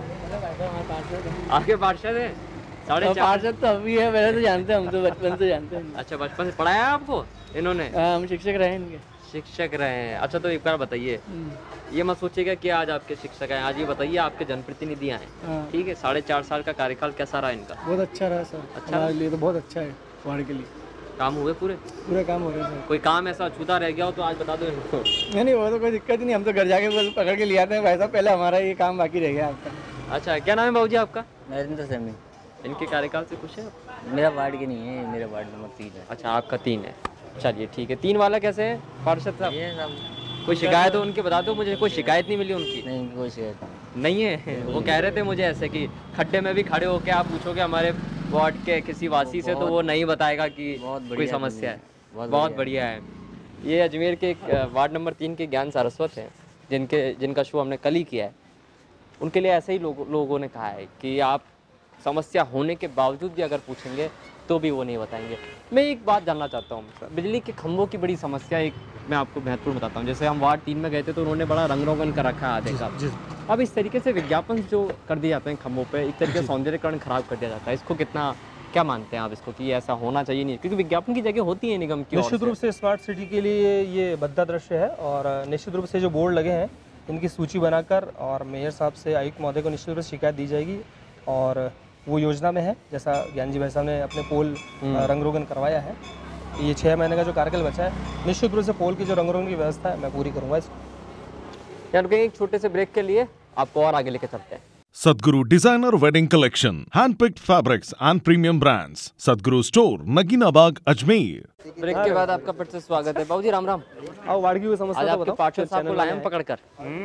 आपके पार्षद हैं? 4.5 पार्षद तो अभी है, पहले तो जानते हैं, हम तो बचपन से जानते हैं। अच्छा, बचपन से पढ़ाया है आपको इन्होंने? हम शिक्षक रहे इनके। शिक्षक रहे हैं, अच्छा। तो एक बार बताइए, ये मत सोचिएगा कि आज आपके शिक्षक हैं, आज ये बताइए आपके जनप्रतिनिधि आए, ठीक है, 4.5 साल का कार्यकाल कैसा रहा इनका? बहुत अच्छा रहा सर, अच्छा, हमारे लिए तो बहुत अच्छा है, वार्ड के लिए। काम हुए पूरे काम हो रहे हैं? कोई काम ऐसा छूता रह गया हो तो आज बता दो इनको। नहीं, वो तो कोई दिक्कत ही नहीं, हम तो घर जाके बस पकड़ के ले आते हैं भाई साहब, पहले हमारा ये काम बाकी रह गया आपका। अच्छा, क्या नाम है बाबूजी आपका? नरेंद्र सैमी। इनके कार्यकाल से कुछ है? मेरा वार्ड के नहीं है, मेरा वार्ड नंबर 3 है। अच्छा, आपका 3 है, चलिए ठीक है। 3 वाला कैसे है पार्षद साहब? कोई शिकायत हो उनकी बता दो मुझे। कोई शिकायत नहीं मिली उनकी? नहीं, कोई शिकायत नहीं है। वो कह रहे थे मुझे ऐसे कि खड्डे में भी खड़े होकर आप पूछोगे हमारे वार्ड के किसी वासी से तो वो नहीं बताएगा कि कोई समस्या है। बहुत बढ़िया है। ये अजमेर के वार्ड नंबर 3 के ज्ञान सारस्वत हैं, जिनका शो हमने कल ही किया है। उनके लिए ऐसे ही लोगों ने कहा है कि आप समस्या होने के बावजूद भी अगर पूछेंगे तो भी वो नहीं बताएंगे। मैं एक बात जानना चाहता हूँ, बिजली के खंभों की बड़ी समस्या एक मैं आपको महत्वपूर्ण बताता हूँ। जैसे हम वार्ड 3 में गए थे तो उन्होंने बड़ा रंग रोगन कर रखा है आधे का। अब इस तरीके से विज्ञापन जो कर दिए जाते हैं खंभों पे, एक तरीके से सौंदर्यकरण खराब कर दिया जाता है, इसको कितना क्या मानते हैं आप इसको कि ऐसा होना चाहिए नहीं, क्योंकि विज्ञापन की जगह होती है निगम की? निश्चित रूप से स्मार्ट सिटी के लिए ये भद्दा दृश्य है और निश्चित रूप से जो बोर्ड लगे हैं इनकी सूची बनाकर और मेयर साहब से आयुक्त महोदय को निश्चित रूप से शिकायत दी जाएगी और वो योजना में है, जैसा ज्ञान जी भाई साहब ने अपने पोल रंग रोगन करवाया है। ये 6 महीने का जो कार्यकाल बचा है, निश्चित रूप से पोल की जो रंग रोगन की व्यवस्था है मैं पूरी करूँगा इसको। यार एक छोटे से ब्रेक के लिए आपको और आगे लेके चलते हैं। Sadhguru Designer Wedding Collection, hand-picked fabrics and premium brands. Sadhguru Store, Nagina Bagh, Ajmer. Break के बाद आपका फिर से स्वागत है। बाबूजी राम राम। आओ वार्ड की समस्या आज तो आपके बताओ। पार्षद साहब को लाए हम पकड़ कर।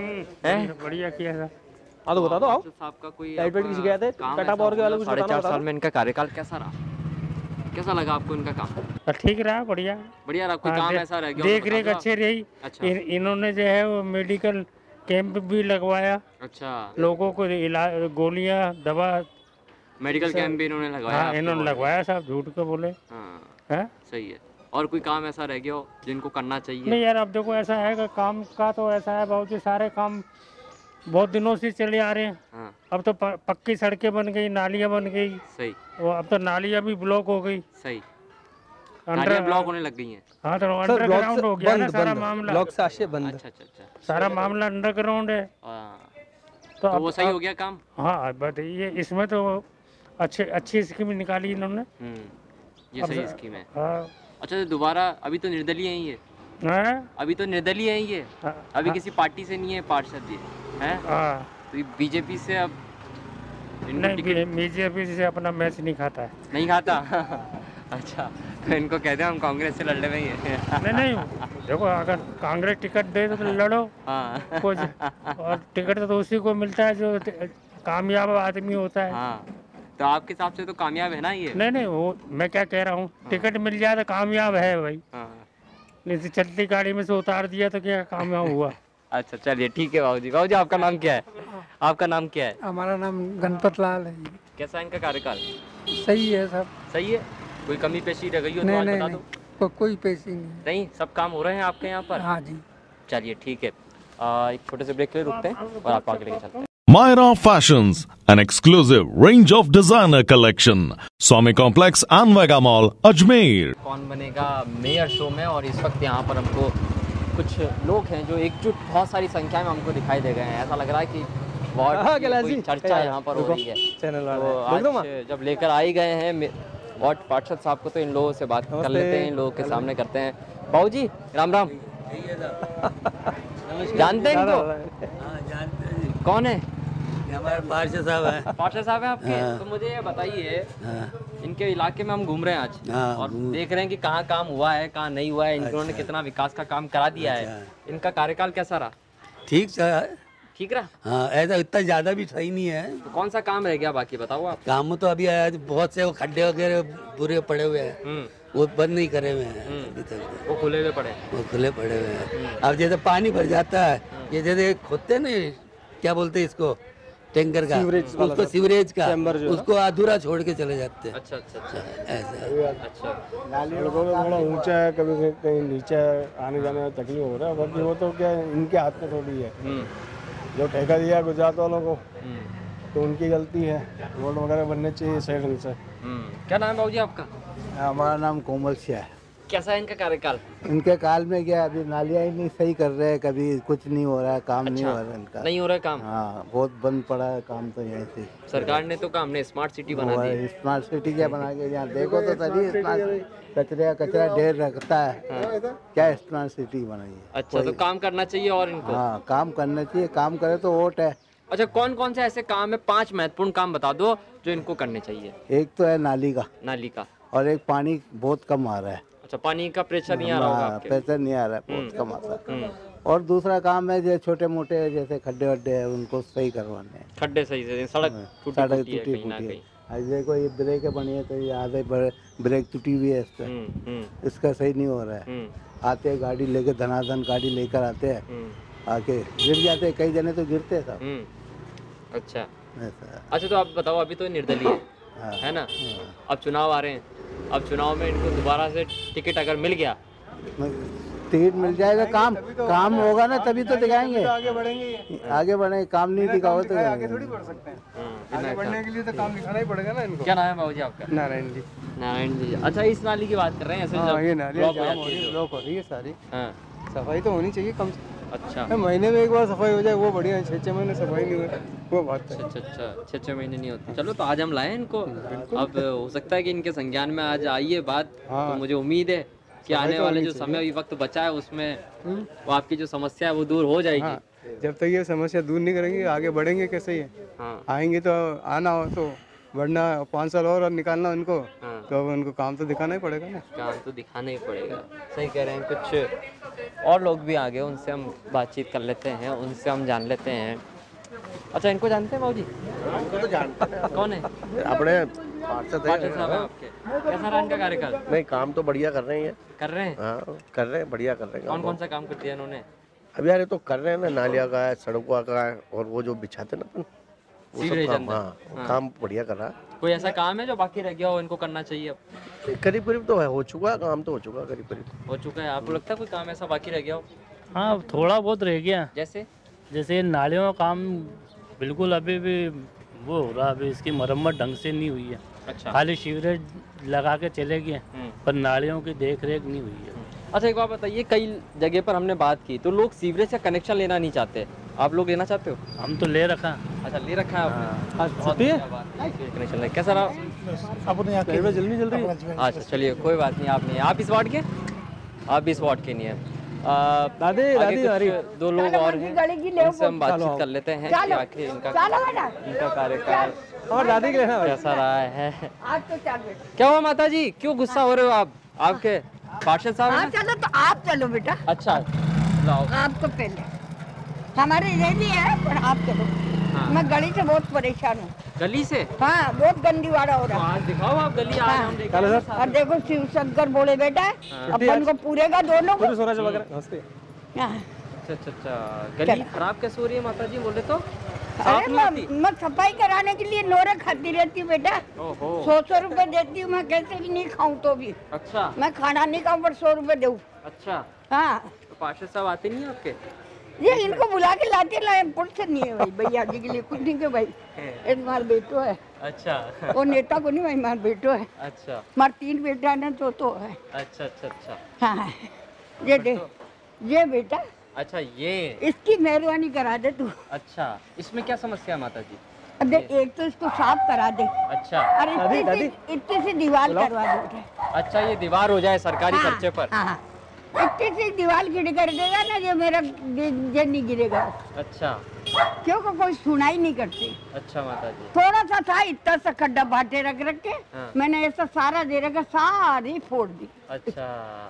बढ़िया किया था। हाँ तो बता दो। आओ साहब का कोई लाइट वेट की शिकायत है, कटा पावर के वाले कुछ बताना। 4.5 साल में इनका कार्यकाल कैसा रहा, कैसा लगा आपको इनका काम? ठीक रहा, बढ़िया बढ़िया रहा। कोई काम ऐसा रह गया देख रेख अच्छे रही। अच्छा। इन्होंने जो है वो मेडिकल कैंप भी लगवाया। अच्छा। लोगों को इलाज, गोलियां, दवा, मेडिकल कैंप भी इन्होंने लगवाया? हाँ, इन्होंने लगवाया साहब, झूठ के बोले। हाँ सही है। और कोई काम ऐसा रह गया हो जिनको करना चाहिए? नहीं यार, अब देखो ऐसा है कि काम का तो ऐसा है बहुत, सारे काम बहुत दिनों से चले आ रहे हैं। हाँ। अब तो पक्की सड़कें बन गई, नालियां बन गई। सही। वो अब तो नालियां भी ब्लॉक हो गई। सही। नालियां ब्लॉक होने लग गई हैं। हाँ तो अंडरग्राउंड हो गया ना सारा मामला। ब्लॉक से आशय बंद। अच्छा अच्छा अच्छा। सारा मामला अंडरग्राउंड है। तो वो सही हो गया काम? हाँ बट ये इसमें तो अच्छी स्कीम निकाली इन्होंने। ये सही स्कीम है। हाँ। अच्छा तो दोबारा अभी तो निर्दलीय है ये? अभी तो निर्दलीय है ये? अभी किसी पार्टी से नहीं है पार्षद ये हैं? तो बीजेपी से अब नहीं, बीजेपी से अपना मैच नहीं खाता है। नहीं खाता? अच्छा तो इनको कहते हैं हम कांग्रेस से लड़ने में ही है। नहीं देखो, अगर कांग्रेस टिकट दे तो लड़ो। हाँ। कुछ और टिकट तो उसी को मिलता है जो कामयाब आदमी होता है। हाँ। तो आपके हिसाब से तो कामयाब है ना ये? नहीं वो मैं क्या कह रहा हूँ, टिकट मिल जाए तो कामयाब है भाई। नहीं तो चलती गाड़ी में से उतार दिया तो क्या कामयाब हुआ? अच्छा चलिए ठीक है बाबूजी। बाबूजी आपका नाम क्या है? आपका नाम क्या है? हमारा नाम गणपत लाल है। कैसा है इनका कार्यकाल? सही है सब। सही है? कोई कमी पेशी रह गई हो तो आज बता दो। कोई पेशी नहीं, सब काम हो रहे हैं आपके यहाँ पर? हाँ जी। चलिए ठीक है, एक छोटे से ब्रेक के लिए रुकते हैं और आपको आगे लेके चलते हैं। Myra Fashions, an exclusive range of designer collection. Swami Complex and Vega Mall, Ajmer. कौन बनेगा मेयर शो में, और इस वक्त यहाँ पर हमको कुछ लोग हैं जो एकजुट बहुत सारी संख्या में हमको दिखाई दे गए हैं। ऐसा लग रहा है कि वार्ड की कोई चर्चा यहाँ पर हो रही है। तो आज जब लेकर आई गए हैं वार्ड पार्षद साहब को, तो इन लोगों से बात कर लेते हैं, इन लोगों के सामने करते हैं। बाबू जी राम राम। जानते हैं इनको? कौन है? हमारे पार्षद साहब है। पार्षद साहब है आपके? तो मुझे ये बताइए, इनके इलाके में हम घूम रहे हैं आज और देख रहे हैं कि कहाँ काम हुआ है, कहाँ नहीं हुआ है, इन्होंने कितना विकास का काम करा दिया है। इनका कार्यकाल कैसा रहा? ठीक रहा? हाँ, ऐसा इतना ज्यादा भी सही नहीं है। तो कौन सा काम रह गया बाकी बताओ आप? काम तो अभी बहुत से खड्डे वगैरह बुरे पड़े हुए हैं, वो बंद नहीं करे हुए हैं अभी तक। वो खुले हुए पड़े? वो खुले पड़े हुए हैं। अब जैसे पानी भर जाता है, ये जैसे खोदते ना, क्या बोलते हैं इसको, टैंकर का, उसको सीवरेज का, उसको अधूरा छोड़ के चले जाते हैं। अच्छा अच्छा अच्छा, ऐसा। अच्छा नाली थोड़ा ऊंचा है, कभी कहीं नीचे आने जाने में तकलीफ हो रहा है। बाकी वो तो क्या इनके हाथ में थोड़ी है। जो ठेका दिया गुजरात वालों को तो उनकी गलती है। रोड वगैरह बनने चाहिए सही ढंग से। क्या नाम है बाबूजी आपका? हमारा नाम कोमल सिंह है। कैसा है इनका कार्यकाल? इनके काल में क्या, अभी नालियाँ ही नहीं सही कर रहे हैं, कभी कुछ नहीं हो रहा है, काम नहीं हो रहा है इनका। नहीं हो रहा है काम? हाँ, बहुत बंद पड़ा है काम तो यहीं से। सरकार ने तो काम ने स्मार्ट सिटी बना दी। स्मार्ट सिटी क्या बना के, यहाँ देखो तो सही, कचरा ढेर रखता है। क्या स्मार्ट सिटी बनाई है? अच्छा तो काम करना चाहिए और इनको? हाँ, काम करना चाहिए, काम करे तो वोट है। अच्छा कौन कौन से ऐसे काम है, 5 महत्वपूर्ण काम बता दो जो इनको करने चाहिए। एक तो है नाली का, और एक पानी बहुत कम आ रहा है। अच्छा पानी का प्रेशर नहीं आ रहा होगा आपके? प्रेशर नहीं आ रहा है, बहुत कम आता है। और दूसरा काम है जो छोटे मोटे जैसे खड्डे वड्डे है उनको सही करवाने हैं। खड्डे सही से, सड़क टूटी फूटी है। देखो ये ब्रेक बनी है तो ये आधे ब्रेक टूटी हुई है इसका, इसका सही नहीं हो रहा है। आते हैं गाड़ी लेके, धनाधन गाड़ी लेकर आते हैं, आके गिर जाते हैं, कई जने तो गिरते हैं सब। अच्छा अच्छा, तो आप बताओ, अभी तो निर्दलीय है ना, अब चुनाव आ रहे हैं, अब चुनाव में इनको दोबारा से टिकट अगर मिल गया, टिकट मिल जाएगा, काम होगा ना तभी तो दिखाएंगे, आगे बढ़ेंगे। काम नहीं दिखाओ तो आगे थोड़ी बढ़ सकते हैं। आगे बढ़ने के लिए तो काम दिखाना ही पड़ेगा ना इनको। क्या नाम है बाबूजी आपका? नारायण जी। नारायण जी। अच्छा, इस नाली की बात कर रहे हैं ऐसे? हाँ, ये नाली ब्लॉक हो जाम जाती हो रही है है, जो। ब्लॉक हो रही है सारी। हाँ। सफाई तो होनी चाहिए कम से। अच्छा। महीने में एक बार सफाई हो जाए वो बढ़िया है, 6-6 महीने सफाई नहीं हुई वो बात है। अच्छा 6-6 महीने नहीं होते। चलो, तो आज हम लाए इनको। अब हो सकता है कि इनके संज्ञान में आज आई है बात। तो मुझे उम्मीद है कि आने वाले जो समय वक्त बचा है उसमें वो आपकी जो समस्या है वो दूर हो जाएगी। जब तक ये समस्या दूर नहीं करेंगे आगे बढ़ेंगे कैसे ही? आएंगे तो आना हो तो बढ़ना 5 साल और निकालना उनको, तो अब उनको काम तो दिखाना ही पड़ेगा ना। काम तो दिखाना ही पड़ेगा। सही कह रहे हैं। कुछ और लोग भी आ गए, उनसे हम बातचीत कर लेते हैं, उनसे हम जान लेते हैं। अच्छा, इनको जानते हैं बाबूजी? इनको तो जानते हैं। कौन है? अपने पार्षद साहब है आपके। कैसा रहा इनका कार्यकाल? नहीं, काम तो बढ़िया कर रहे हैं। कर रहे हैं? हाँ, कर रहे हैं, बढ़िया कर रहे हैं। कौन कौन सा काम कर दिया इन्होंने? अब यार ये तो कर रहे हैं ना, नालिया का है, सड़कों का है, और वो जो बिछाते ना अपन वो सब काम। हाँ, काम बढ़िया कर रहा है। कोई ऐसा काम है जो बाकी रह गया हो, इनको करना चाहिए अब? करीब करीब तो है, हो चुका है काम, तो हो चुका है, करीब करीब हो चुका है। आपको लगता है कोई काम ऐसा बाकी रह गया हो? हाँ, थोड़ा बहुत रह गया। जैसे नालियों का काम बिल्कुल अभी भी वो हो रहा, अभी इसकी मरम्मत ढंग से नहीं हुई है। अच्छा। खाली सीवरेज लगा के चले गए, पर नालियों की देख रेख नहीं हुई है। अच्छा, एक बात बताइए, कई जगह पर हमने बात की तो लोग सीवरेज का कनेक्शन लेना नहीं चाहते, आप लोग लेना चाहते हो? हम तो ले रखा। अच्छा, ले रखा है आपने? कनेक्शन ले। कैसा रहा? अपने जल्दी चल रही है। अच्छा, चलिए, कोई बात नहीं। आप नहीं, आप इस वार्ड के? आप इस वार्ड के नहीं है। दादी दो लोग और हैं, उनसे हम बातचीत कर लेते हैं कि आखिर इनका कार्यकाल और दादी के कैसा रहा है। क्या हुआ माता जी, क्यों गुस्सा हो रहे हो आप? आपके पार्षद साहब हैं? चलो तो आप चलो बेटा। अच्छा, आप तो पहले हमारे रेडी है, पर आप चलो। मैं गली से बहुत परेशान हूँ। गली से? हाँ, बहुत गंदी वाड़ा हो रहा है। आज दिखाओ आप गली। आज हम देखें। और देखो शिव शंकर बोले बेटा, अपन को पूरेगा दोनों को। अच्छा, गली खराब कैसे हो रही है माता जी? बोले तो अरे मैं सफाई कराने के लिए नोरे खाती रहती हूँ बेटा। 100 रुपए देती हूँ मैं, कैसे भी नहीं खाऊं तो भी। अच्छा। मैं खाना नहीं खाऊं पर 100 रुपए दूँ। अच्छा। हाँ, तो पार्षद साहब आते नहीं है आपके? ये इनको बुला के लाते लाए, पुलिस नहीं है भाई, भैया जी के लिए कुछ नहीं के भाई। एक मार बेटो है। अच्छा। वो नेता को नहीं भाई, मार बेटो है। अच्छा। मार 3 बेटा है ना, तो है। अच्छा। हाँ, ये दे, ये बेटा। अच्छा, ये इसकी मेहरबानी करा दे तू। अच्छा, इसमें क्या समस्या है माता जी? अरे एक तो इसको साफ करा दे। अच्छा। और इतनी सी दीवार करवा दे। अच्छा, ये दीवार हो जाए सरकारी खर्चे पर? हाँ, इतनी सी दीवार गिर कर देगा ना, जो मेरा ये नहीं गिरेगा। अच्छा। क्यों को कोई सुनाई नहीं करती। अच्छा माता जी। थोड़ा सा था, इतना सा खड्डा बांटे रख के मैंने ऐसा सारा दे रखा, सारी फोड़ दी। अच्छा,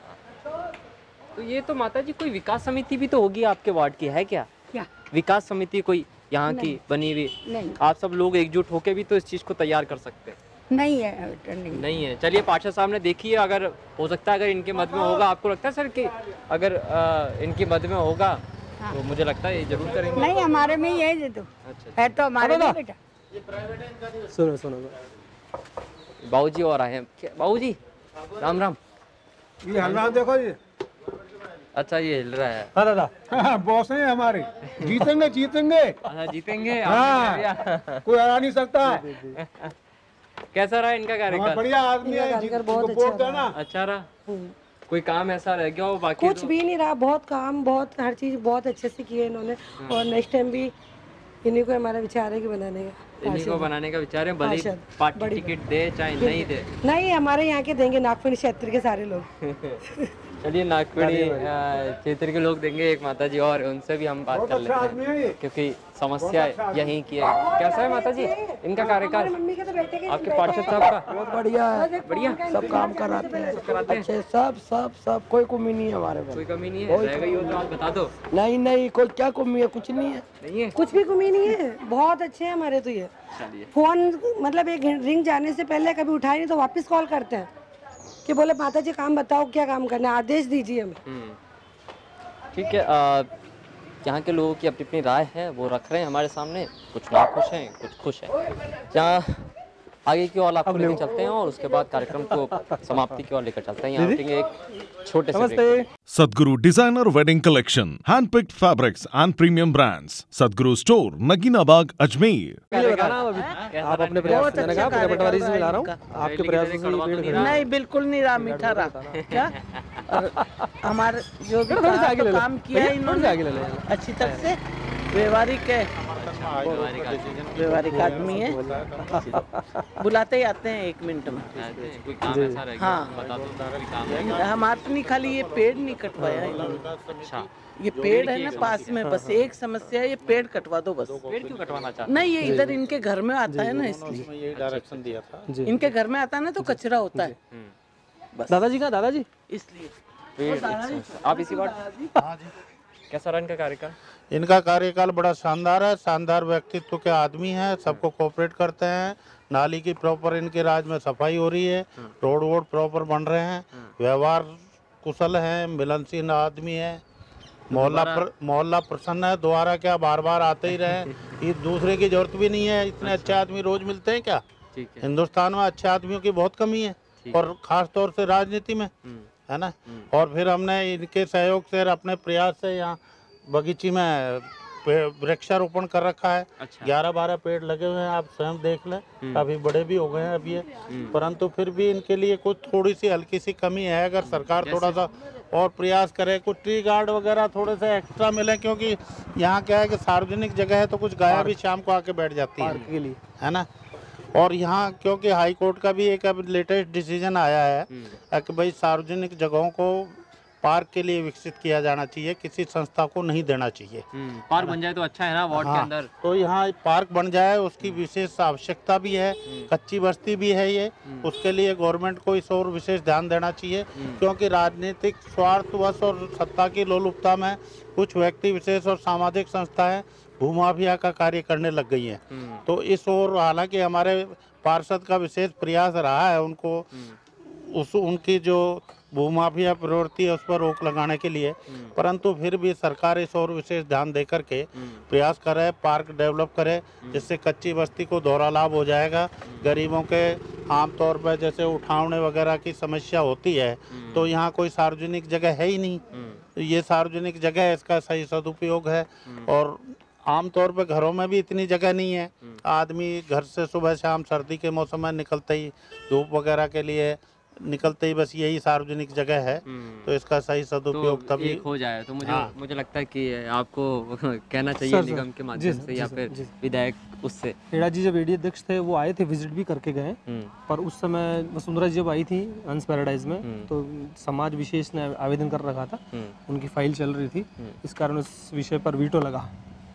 तो ये तो माता जी कोई विकास समिति भी तो होगी आपके वार्ड की, है क्या? क्या विकास समिति कोई यहाँ की बनी हुई? नहीं। आप सब लोग एकजुट होके भी तो इस चीज को तैयार कर सकते हैं। नहीं है बेटा, नहीं है। चलिए, पार्षद साहब ने देखिए, अगर हो सकता है अगर इनके मत में होगा, आपको लगता है सर कि अगर इनके मत में होगा तो मुझे लगता है ये जरूर करेंगे। नहीं, हमारे में ही है तो। अच्छा। है तो हमारे में बेटा। सुनो बाबूजी और आए हैं। बाबूजी राम राम। ये हल रहा देखो ये। अच्छा, ये हिल रहा है। हाँ दादा, बॉस है हमारे। जीतेंगे। अच्छा, जीतेंगे। हाँ, कोई हरा नहीं सकता। कैसा रहा इनका कार्यकाल? बढ़िया आदमी है, बहुत अच्छा। अच्छा रहा। कोई काम ऐसा रह गया हो बाकी? कुछ भी नहीं रहा, बहुत काम, बहुत हर चीज बहुत अच्छे से किए इन्होंने। और नेक्स्ट टाइम भी इन्हीं को हमारा विचार है कि बनाने का। इन्हीं को बनाने का विचार है, भले पार्टी टिकट दे चाहे नहीं दे। नहीं, हमारे यहाँ के देंगे, नागपुर क्षेत्र के सारे लोग। चलिए, नागपुरी क्षेत्र के लोग देंगे। एक माता जी और, उनसे भी हम बात कर लेते हैं क्योंकि समस्या यहीं की है। कैसा है माता जी इनका कार्यकाल आपके पार्षद साहब का? बहुत बढ़िया है। बढ़िया, सब काम कराते हैं अच्छे, सब कोई कमी नहीं है हमारे पास। कोई कमी नहीं है? रह गई हो तो आप बता दो। नहीं, कोई क्या कमी है? कुछ नहीं है। नहीं है, कुछ भी कमी नहीं है, बहुत अच्छे हैं हमारे। तो ये फोन मतलब एक रिंग जाने से पहले कभी उठाए नहीं तो वापस कॉल करते हैं कि बोले माता जी काम बताओ, क्या काम करना है, आदेश दीजिए हमें। ठीक है। यहाँ के लोगों की अपनी अपनी राय है, वो रख रहे हैं हमारे सामने। कुछ ना खुश हैं, कुछ खुश हैं। जहाँ आगे की ओर आपको लेकर चलते हैं और उसके बाद कार्यक्रम को समाप्ति की ओर लेकर चलते हैं। यहाँ रुकेंगे एक छोटे से break. Sadhguru Designer Wedding Collection, handpicked fabrics and premium brands. Sadhguru Store, Nagina Bagh, Ajmer. आप अपने प्रयास से, मैंने कहा अपने पटवारी से मिला रहा हूँ, आपके प्रयास से नहीं, बिल्कुल नहीं रहा, मीठा रहा। क्या हमारे जो भी काम किया है इन्होंने अच्छी तरह से, व्यवहारिक है, व्यवहारिक आदमी है, बुलाते ही आते हैं 1 मिनट में। कोई काम ऐसा रह गया, बता दो काम है। हमारे नहीं, खाली ये पेड़ नहीं कटवाया इन्होंने। अच्छा, ये पेड़ है ना पास में, बस एक समस्या है, ये पेड़ कटवा दो बस। पेड़ क्यों कटवाना चाहते? नहीं, ये इधर इनके घर में आता है ना, इसलिए यही डायरेक्शन दिया था। इनके घर में आता है ना तो कचरा होता है। दादाजी का दादाजी इसलिए आप इसी बात कैसा रहा इनका कार्यकाल? इनका कार्यकाल बड़ा शानदार है, शानदार व्यक्तित्व के आदमी हैं, सबको कोऑपरेट करते हैं। नाली की प्रॉपर इनके राज में सफाई हो रही है, रोड वोड प्रॉपर बन रहे हैं, व्यवहार कुशल हैं, मिलनशील आदमी है, मोहल्ला प्रसन्न है। दोबारा क्या बार बार आते ही रहे, ये दूसरे की जरूरत भी नहीं है। इतने अच्छे आदमी रोज मिलते हैं क्या? हिंदुस्तान में अच्छे आदमियों की बहुत कमी है, और खास तौर से राजनीति में, है ना। और फिर हमने इनके सहयोग से, अपने प्रयास से यहाँ बगीची में वृक्षारोपण कर रखा है। 11-12 पेड़ लगे हुए हैं, आप स्वयं देख लें, काफी बड़े भी हो गए हैं अभी ये। परंतु फिर भी इनके लिए कुछ थोड़ी सी हल्की सी कमी है। अगर सरकार थोड़ा सा और प्रयास करे, कुछ ट्री गार्ड वगैरह थोड़े से एक्स्ट्रा मिले, क्योंकि यहाँ क्या है कि सार्वजनिक जगह है, तो कुछ गाय भी शाम को आके बैठ जाती है ना। और यहाँ क्योंकि हाई कोर्ट का भी एक अब लेटेस्ट डिसीजन आया है कि भाई सार्वजनिक जगहों को पार्क के लिए विकसित किया जाना चाहिए, किसी संस्था को नहीं देना चाहिए। पार्क बन जाए तो अच्छा है ना वार्ड के अंदर। तो यहाँ पार्क बन जाए, उसकी विशेष आवश्यकता भी है, कच्ची बस्ती भी है ये, उसके लिए गवर्नमेंट को इस और विशेष ध्यान देना चाहिए। क्योंकि राजनीतिक स्वार्थवश और सत्ता की लोलुपता में कुछ व्यक्ति विशेष और सामाजिक संस्थाएं भूमाफिया का कार्य करने लग गई हैं। तो इस ओर हालांकि हमारे पार्षद का विशेष प्रयास रहा है उनको उनकी जो भूमाफिया प्रवृत्ति है उस पर रोक लगाने के लिए, परंतु फिर भी सरकार इस ओर विशेष ध्यान दे करके प्रयास करे, पार्क डेवलप करे, जिससे कच्ची बस्ती को दोहरा लाभ हो जाएगा। गरीबों के आमतौर पर जैसे उठावने वगैरह की समस्या होती है, तो यहाँ कोई सार्वजनिक जगह है ही नहीं, ये सार्वजनिक जगह है, इसका सही सदुपयोग है। और आमतौर पर घरों में भी इतनी जगह नहीं है, आदमी घर से सुबह शाम सर्दी के मौसम में निकलते ही, धूप वगैरह के लिए निकलते ही बस यही सार्वजनिक जगह है, तो इसका सही सदुपयोग तो तभी हो जाए। तो मुझे लगता है कि आपको कहना चाहिए निगम के माध्यम से या फिर विधायक उससे। हेड़ा जी जब एडी अध्यक्ष थे वो आए थे, विजिट भी करके गए, पर उस समय वसुंधरा जी जब आई थी हंस पैराडाइज में, तो समाज विशेष ने आवेदन कर रखा था, उनकी फाइल चल रही थी, इस कारण उस विषय पर वीटो लगा।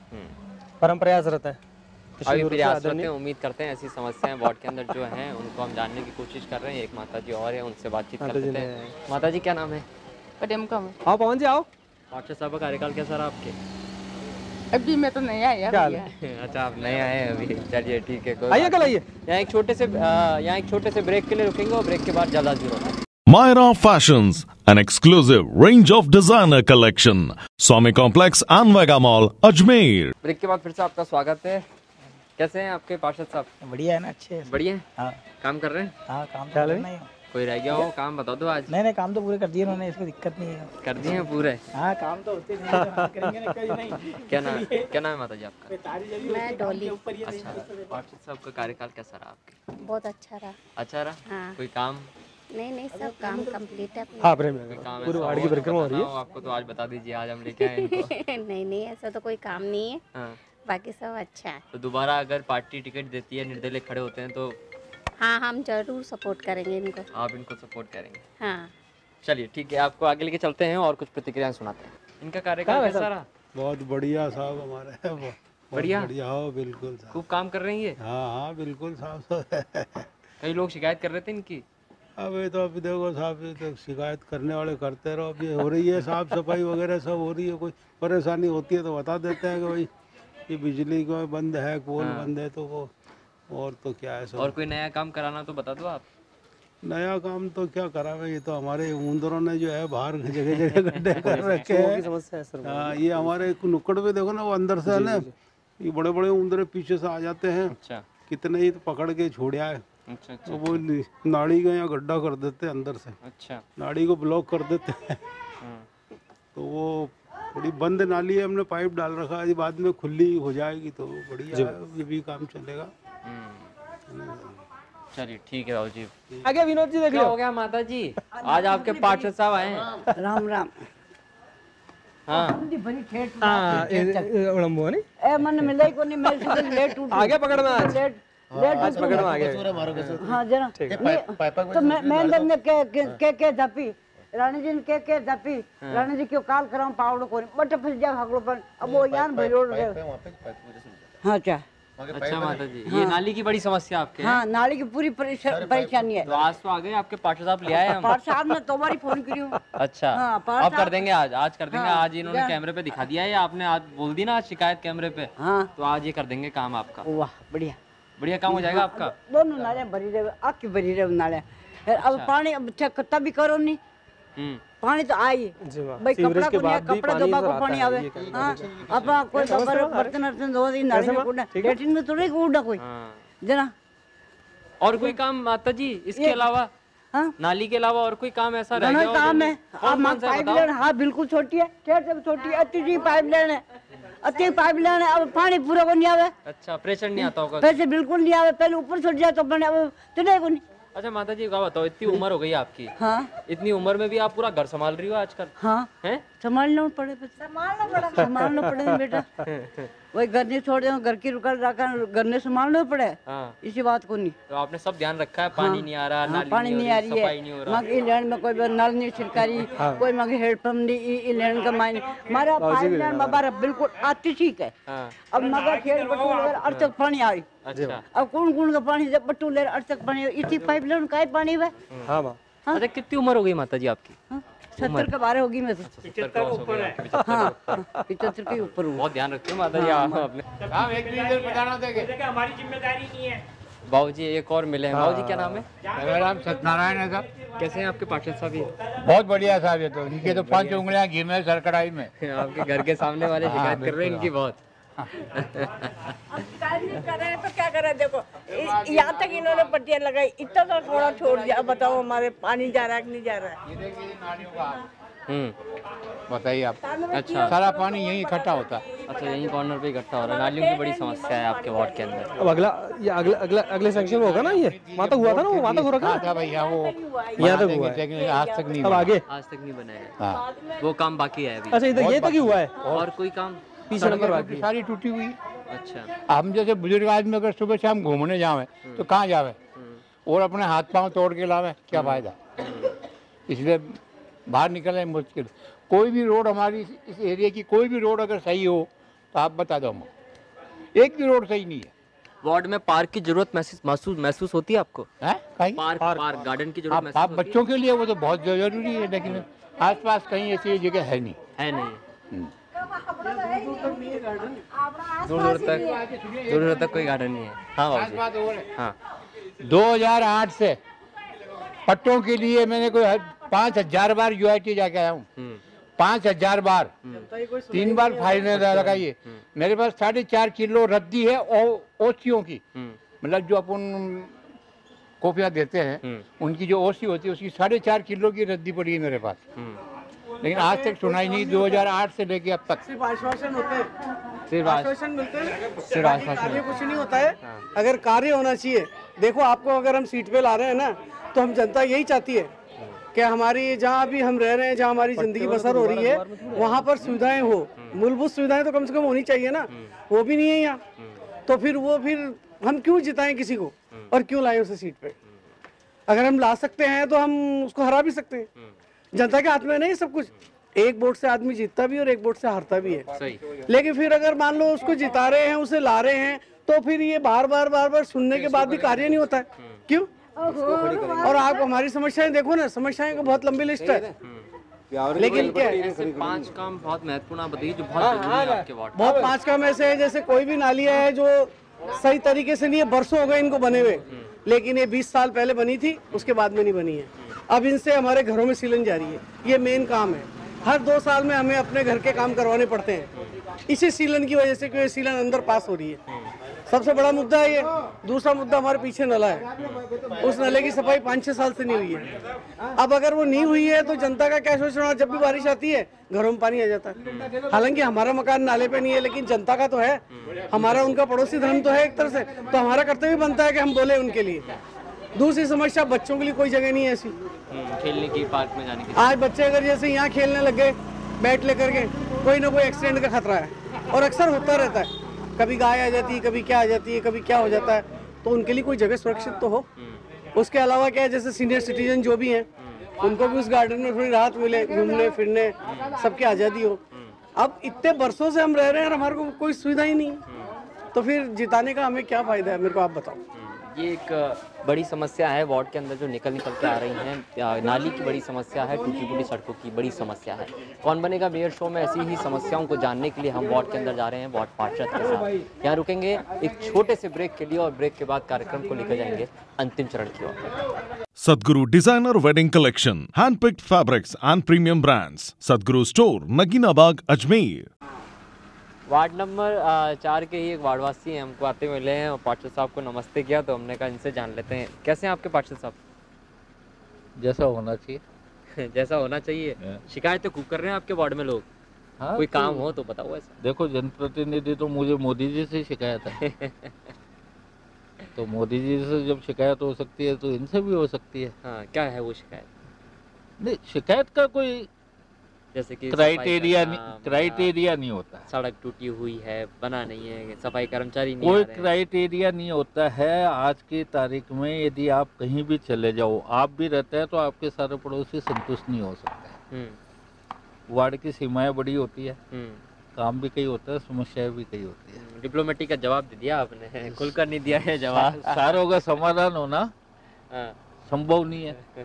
पर हम प्रयास रहता है, अभी प्रयास करते हैं, उम्मीद करते हैं ऐसी समस्याएं वार्ड के अंदर जो हैं उनको हम जानने की कोशिश कर रहे हैं। एक माता जी और है, उनसे बातचीत कर लेते हैं। माता जी क्या नाम है? आओ पवन जी आओ। पार्षद साहब का कार्यकाल कैसा रहा आपके? अभी मैं तो नहीं आया। अच्छा, आप नए आए हैं अभी, चलिए ठीक है, आइए कल आइए। यहाँ एक छोटे से ब्रेक के लिए रुकेंगे और ब्रेक के बाद जल्द हाजिर होंगे। Myra Fashions, an exclusive range of designer collection. Swami Complex and Vega Mall, Ajmer. Break के बाद फिर से आपका स्वागत है। कैसे हैं आपके पार्षद साहब? बढ़िया है ना, अच्छे हैं। बढ़िया है? हाँ। काम कर रहे हैं? हाँ, काम तो करना ही है। कोई रह गया हो काम बता दो आज। नहीं काम तो पूरे कर दिए उन्होंने, इसमें दिक्कत नहीं है। कर दिए हैं पूरे? हाँ, काम तो होते करेंगे ना, कभी नहीं। क्या नाम है माता जी आपका? मैं डॉली। अच्छा, पार्षद साहब का कार्यकाल कैसा रहा आपके? बहुत अच्छा रहा। अच्छा रहा? हाँ। कोई काम? नहीं सब काम कंप्लीट है। हाँ, पूरे वार्ड की परिक्रमा हो रही है। आपको तो आज बता दीजिए, आज हम लेके आए इनको। नहीं ऐसा तो कोई काम नहीं है। हाँ। बाकी सब अच्छा है। तो दोबारा अगर पार्टी टिकट देती है, निर्दलीय खड़े होते हैं तो? हाँ, हम जरूर सपोर्ट करेंगे इनको। आप इनको सपोर्ट करेंगे? हाँ। चलिए ठीक है, आपको आगे लेके चलते हैं और कुछ प्रतिक्रियाएं सुनाते हैं। इनका कार्यकाल कैसा रहा? बहुत बढ़िया साहब, हमारे बढ़िया हो, बिल्कुल खूब काम कर रही है। हाँ बिल्कुल साहब। कई लोग शिकायत कर रहे थे इनकी। अभी तो अभी देखो साहब, तो शिकायत करने वाले करते रहो। अभी हो रही है साफ सफाई वगैरह सब हो रही है, कोई परेशानी होती है तो बता देते हैं कि भाई ये बिजली को बंद है, पोल बंद है, तो वो और तो क्या है सब। और कोई नया काम कराना तो बता दो आप। नया काम तो क्या करा भाई, ये तो हमारे उंदरों ने जो है बाहर जगह जगह गड्ढे कर रखे हैं। हाँ, ये हमारे नुक्कड़ पे देखो ना, वो अंदर से है ना, ये बड़े बड़े उंदरे पीछे से आ जाते हैं। अच्छा। कितने ही तो पकड़ के छोड़ा है, अच्छा तो वो नाड़ी का यहाँ गड्ढा कर देते हैं अंदर से। अच्छा। नाड़ी को ब्लॉक कर देते हैं। तो वो थोड़ी बंद नाली है, हमने पाइप डाल रखा है, बाद में खुली हो जाएगी तो बढ़िया है, ये भी काम चलेगा। चलिए ठीक है बाबू जी। आगे विनोद जी देख क्या हो गया माता जी, आज आपके पार्षद साहब आए हैं। राम राम। हाँ ए मन मिले को नहीं, मेरे से लेट उठी। आगे पकड़ना आज। आज पकड़ना आगे। हाँ जरा तो मैं ने के धपी रानी जी ने के धपी रानी जी क्यों काल कराऊं पावड़ को बट फस जा हगड़ो पर अब वो यान भरोड़ गए। हाँ क्या अच्छा माता जी, ये नाली की बड़ी समस्या आपके? हाँ नाली की पूरी परेशानी है। तो आज तो आ गए, आपके पार्षद साहब ले आए हम। पार्षद साहब ने तो बारी फोन करी हूँ। अच्छा अब कर देंगे, आज कर देंगे। आज इन्होंने कैमरे पे दिखा दिया है, आपने आज बोल दी ना आज शिकायत कैमरे पे। हाँ तो आज ये कर देंगे काम आपका। वाह बढ़िया बढ़िया काम हो जाएगा आपका। दोनों नाले भरी रहे, आपकी भरी रहे नाले। अब पानी अब कत्ता भी करो नहीं, पानी तो आई भाई, कपड़ा को नहीं, कपड़ा धोबा को पानी आवे। हाँ अपना कोई बर्तन वर्तन धो दी नाली में कूड़ा, लेट्रिन में थोड़ी कूड़ा कोई जना। और कोई काम माता जी इसके अलावा? नाली के अलावा और कोई काम ऐसा रह गया? काम है पाइप लाइन। हाँ बिल्कुल छोटी है, छोटी है, अति पाइप लाइन है, अति पाइप लाइन है। अब पानी पूरा को नहीं आवे। अच्छा प्रेशर नहीं आता होगा? प्रेशर बिल्कुल नहीं आवे, पहले ऊपर छोड़ जाए तो पानी अब चढ़े को नहीं। अच्छा माता जी क्या बताओ, इतनी उम्र हो गई आपकी। हाँ इतनी उम्र में भी आप पूरा घर संभाल रही हो आजकल? हाँ हैं? संभालना पड़े बेटा। वही घर नहीं छोड़ दे, घर की रुका रखा, घर ने संभालना पड़े। इसी बात को नहीं। तो आपने सब ध्यान रखा है, पानी नहीं आ रहा, नाली पानी नहीं आ रही है, मग इंग्लैंड में कोई नल नहीं छिड़कारी, कोई मग हेडपम्प नहीं इंग्लैंड का माइन हमारा पाइप लाइन हमारा बिल्कुल आती ठीक है। अब मगर खेल बटू लेकर अर्थ तक पानी आ रही। अच्छा अब कौन का पानी जब बटू ले अर्थ तक पानी, इसी पाइप लाइन का पानी है। अच्छा कितनी उम्र हो गई माता जी आपकी? 70 के बारे होगी मैं तो। 75 ऊपर है। 75 के ऊपर हूँ। बहुत ध्यान रखते हो माता जी आप अपने। हमारी जिम्मेदारी नहीं है। बाबू जी एक और मिले हैं। बाबू जी क्या नाम है? मेरा नाम सत्यनारायण है साहब। कैसे हैं आपके पार्षद साहब? ये बहुत बढ़िया साहब, ये तो इनके तो 5 उंगलियां घी में सर कढ़ाई में। आपके घर के सामने वाले शिकायत कर रहे हैं इनकी बहुत। कर रहे तो क्या करे, देखो यहाँ तक इन्होंने पट्टियाँ लगाई, इतना तो थोड़ा छोड़ दिया। अब बताओ हमारे पानी जा रहा है कि नहीं जा रहा है? बताइए आप। अच्छा सारा पानी यहीं इकट्ठा होता है। अच्छा यहीं कॉर्नर पे इकट्ठा हो रहा है। नालियों की बड़ी समस्या है आपके वार्ड के अंदर। अब अगले सेक्शन में होगा ना, ये वहाँ तक हुआ था ना, वो वहाँ तक हो रखा था भैया, वो यहाँ तक हुआ है, आज तक नहीं। अब आगे आज तक नहीं बनाया, वो काम बाकी है अभी। अच्छा इधर ये तक ही हुआ है और कोई काम? तीसरा नंबर बाकी सारी टूटी हुई। अच्छा हम जैसे बुजुर्ग आदमी अगर सुबह शाम घूमने जावे तो कहाँ जावे और अपने हाथ पांव तोड़ के लावे, क्या फायदा? इसलिए बाहर निकलना मुश्किल। कोई भी रोड हमारी इस एरिया की कोई भी रोड अगर सही हो तो आप बता दो, हम एक भी रोड सही नहीं है। वार्ड में पार्क की जरूरत महसूस होती है आपको? पार्क गार्डन की जरूरत? आप बच्चों के लिए वो तो बहुत जरूरी है, लेकिन आसपास कहीं ऐसी जगह है नहीं। दूर तक कोई गार्डन नहीं है। हाँ 2008 से पट्टों के लिए मैंने कोई 5000 बार UIT जाके आया हूँ। 5000 बार, 3 बार फाइन लगाइए। मेरे पास 4.5 किलो रद्दी है ओसियों की, मतलब जो अपन कॉपियाँ देते हैं उनकी जो ओसी होती है उसकी 4.5 किलो की रद्दी पड़ी है मेरे पास। लेकिन आज तक सुनाई नहीं, 2008 से लेके अब तक। सिर्फ आश्वासन होते हैं, सिर्फ आश्वासन मिलते हैं, कार्य कुछ नहीं होता है। अगर कार्य होना चाहिए, देखो आपको अगर हम सीट पे ला रहे हैं ना, तो हम जनता यही चाहती है कि हमारी जहाँ भी हम रह रहे हैं, जहाँ हमारी जिंदगी बसर हो रही है, वहाँ पर सुविधाएं हो, मूलभूत सुविधाएं तो कम से कम होनी चाहिए ना। वो भी नहीं है यहाँ, तो फिर हम क्यों जिताएं किसी को और क्यों लाएं उसे सीट पे? अगर हम ला सकते हैं तो हम उसको हरा भी सकते हैं। जनता के हाथ में नहीं सब कुछ। एक वोट से आदमी जीतता भी और एक वोट से हारता भी है। सही। लेकिन फिर अगर मान लो उसको जिता रहे हैं, उसे ला रहे हैं, तो फिर ये बार बार सुनने के बाद भी कार्य नहीं होता है। क्यों? और आप हमारी समस्याएं देखो ना, समस्याएं का बहुत लंबी लिस्ट है। लेकिन क्या ऐसे 5 काम बहुत महत्वपूर्ण बताइए जो बहुत जरूरी है आपके वार्ड। बहुत 5 काम ऐसे है, जैसे कोई भी नालियां है जो सही तरीके से नहीं है, बरसों हो गए इनको बने हुए, लेकिन ये 20 साल पहले बनी थी, उसके बाद में नहीं बनी है। अब इनसे हमारे घरों में सीलन जारी है, ये मेन काम है। हर 2 साल में हमें अपने घर के काम करवाने पड़ते हैं, इसी सीलन की वजह से, क्योंकि सीलन अंदर पास हो रही है। सबसे बड़ा मुद्दा है ये। दूसरा मुद्दा हमारे पीछे नाला है, उस नाले की सफाई 5-6 साल से नहीं हुई है। अब अगर वो नहीं हुई है तो जनता का क्या सोचना, जब भी बारिश आती है घरों में पानी आ जाता है। हालांकि हमारा मकान नाले पे नहीं है, लेकिन जनता का तो है, हमारा उनका पड़ोसी धर्म तो है एक तरह से, तो हमारा कर्तव्य बनता है कि हम बोले उनके लिए। दूसरी समस्या, बच्चों के लिए कोई जगह नहीं है ऐसी खेलने की, पार्क में जाने की। आज बच्चे अगर जैसे यहाँ खेलने लग गए बैट लेकर के, कोई ना कोई एक्सीडेंट का खतरा है और अक्सर होता रहता है। कभी गाय आ जाती है, कभी क्या आ जाती है, कभी क्या हो जाता है, तो उनके लिए कोई जगह सुरक्षित तो हो। उसके अलावा क्या है, जैसे सीनियर सिटीजन जो भी हैं उनको भी उस गार्डन में थोड़ी राहत मिले, घूमने फिरने सबकी आज़ादी हो। अब इतने बरसों से हम रह रहे हैं और हमारे को कोई सुविधा ही नहीं, तो फिर जिताने का हमें क्या फ़ायदा है, मेरे को आप बताओ। ये एक बड़ी समस्या है वार्ड के अंदर जो निकल के आ रही हैं। नाली की बड़ी समस्या है, टूटी फूटी सड़कों की बड़ी समस्या है। कौन बनेगा मेयर शो में ऐसी ही समस्याओं को जानने के लिए हम वार्ड के अंदर जा रहे हैं, वार्ड पार्षद के साथ। यहाँ रुकेंगे एक छोटे से ब्रेक के लिए और ब्रेक के बाद कार्यक्रम को लेकर जाएंगे अंतिम चरण की ओर। Sadhguru Designer Wedding Collection, handpicked fabrics and premium brands. Sadhguru Store, Nagina Bagh, Ajmer. Ward number 4 के ही एक वार्डवासी हैं, हमको आते हुए मिले हैं और पार्षद साहब को नमस्ते किया, तो हमने कहा इनसे जान लेते हैं। कैसे हैं आपके पार्षद साहब? जैसा होना चाहिए जैसा होना चाहिए। शिकायतें खूब कर रहे हैं आपके वार्ड में लोग। हाँ, कोई काम हो तो बताओ ऐसा। देखो, जनप्रतिनिधि तो मुझे मोदी जी से शिकायत है तो मोदी जी से जब शिकायत हो सकती है तो इनसे भी हो सकती है। हाँ, क्या है वो शिकायत? नहीं, शिकायत का कोई जैसे कि क्राइटेरिया नहीं होता। सड़क टूटी हुई है, बना नहीं है, सफाई कर्मचारी नहीं कोई आ रहे हैं। क्राइटेरिया नहीं होता है। आज की तारीख में यदि आप कहीं भी चले जाओ, आप भी रहते हैं तो आपके सारे पड़ोसी संतुष्ट नहीं हो सकते। वार्ड की सीमाएं बड़ी होती है, काम भी कई होता है, समस्याएं भी कई होती है। डिप्लोमेटिक का जवाब दे दिया आपने, खुलकर नहीं दिया है जवाब। सारों का समाधान होना संभव नहीं है।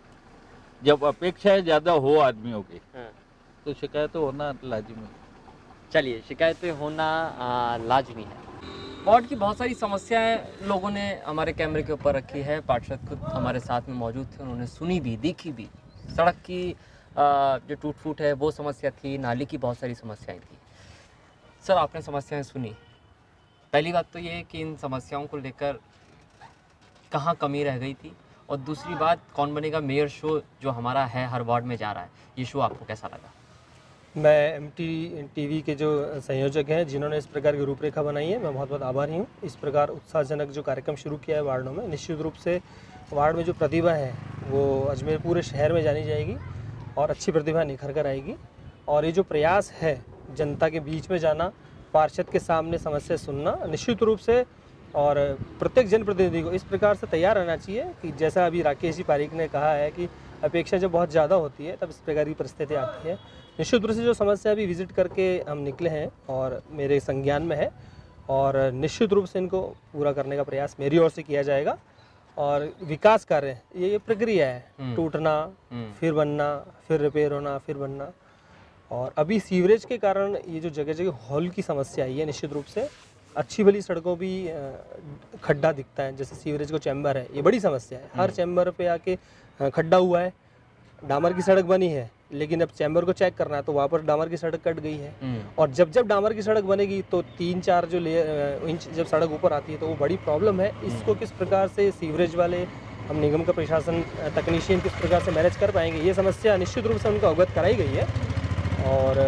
जब अपेक्षाएं ज्यादा हो आदमियों की तो शिकायतें होना लाजिमी है। चलिए, शिकायतें होना लाजमी है। वार्ड की बहुत सारी समस्याएं लोगों ने हमारे कैमरे के ऊपर रखी है। पार्षद खुद हमारे साथ में मौजूद थे, उन्होंने सुनी भी, देखी भी। सड़क की जो टूट फूट है वो समस्या थी, नाली की बहुत सारी समस्याएं थी। सर, आपने समस्याएं सुनी। पहली बात तो ये है कि इन समस्याओं को लेकर कहाँ कमी रह गई थी, और दूसरी बात, कौन बनेगा मेयर शो जो हमारा है हर वार्ड में जा रहा है, ये शो आपको कैसा लगा? मैं MTV के जो संयोजक हैं जिन्होंने इस प्रकार की रूपरेखा बनाई है, मैं बहुत बहुत आभारी हूँ। इस प्रकार उत्साहजनक जो कार्यक्रम शुरू किया है वार्डों में, निश्चित रूप से वार्ड में जो प्रतिभा है वो अजमेर पूरे शहर में जानी जाएगी और अच्छी प्रतिभा निखर कर आएगी। और ये जो प्रयास है जनता के बीच में जाना, पार्षद के सामने समस्या सुनना, निश्चित रूप से और प्रत्येक जनप्रतिनिधि को इस प्रकार से तैयार रहना चाहिए कि जैसा अभी राकेश जी पारीक ने कहा है कि अपेक्षा जब बहुत ज़्यादा होती है तब इस प्रकार की परिस्थिति आती है। निश्चित रूप से जो समस्या अभी विजिट करके हम निकले हैं और मेरे संज्ञान में है, और निश्चित रूप से इनको पूरा करने का प्रयास मेरी ओर से किया जाएगा। और विकास कार्य ये प्रक्रिया है, टूटना फिर बनना, फिर रिपेयर होना, फिर बनना। और अभी सीवरेज के कारण ये जो जगह जगह हॉल की समस्या आई है, निश्चित रूप से अच्छी भली सड़कों भी खड्डा दिखता है। जैसे सीवरेज को चैम्बर है, ये बड़ी समस्या है। हर चैम्बर पे आके खड्डा हुआ है, डामर की सड़क बनी है, लेकिन अब चैम्बर को चेक करना है तो वहाँ पर डामर की सड़क कट गई है। और जब जब डामर की सड़क बनेगी तो 3-4 जो इंच जब सड़क ऊपर आती है तो वो बड़ी प्रॉब्लम है। इसको किस प्रकार से सीवरेज वाले, हम निगम का प्रशासन, तकनीशियन किस प्रकार से मैनेज कर पाएंगे, ये समस्या निश्चित रूप से उनको अवगत कराई गई है। और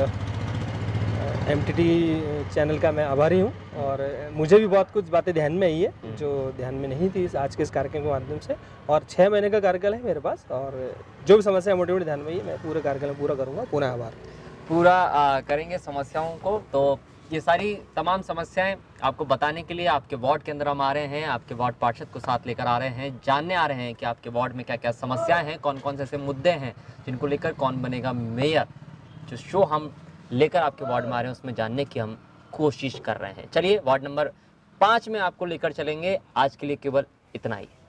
MTT चैनल का मैं आभारी हूँ, और मुझे भी बहुत कुछ बातें ध्यान में आई है जो ध्यान में नहीं थी आज के इस कार्यक्रम के माध्यम से। और 6 महीने का कार्यकाल है मेरे पास, और जो भी समस्या मोटी मोटी ध्यान में आई है मैं पूरे कार्यकाल में पूरा करूँगा। पुनः आभार। पूरा करेंगे समस्याओं को। तो ये सारी तमाम समस्याएं आपको बताने के लिए आपके वार्ड के अंदर हम आ रहे हैं, आपके वार्ड पार्षद को साथ लेकर आ रहे हैं, जानने आ रहे हैं कि आपके वार्ड में क्या क्या समस्याएं हैं, कौन कौन से ऐसे मुद्दे हैं जिनको लेकर कौन बनेगा मेयर, जो शो हम लेकर आपके वार्ड में आ रहे हैं उसमें जानने की हम कोशिश कर रहे हैं। चलिए, वार्ड नंबर 5 में आपको लेकर चलेंगे। आज के लिए केवल इतना ही।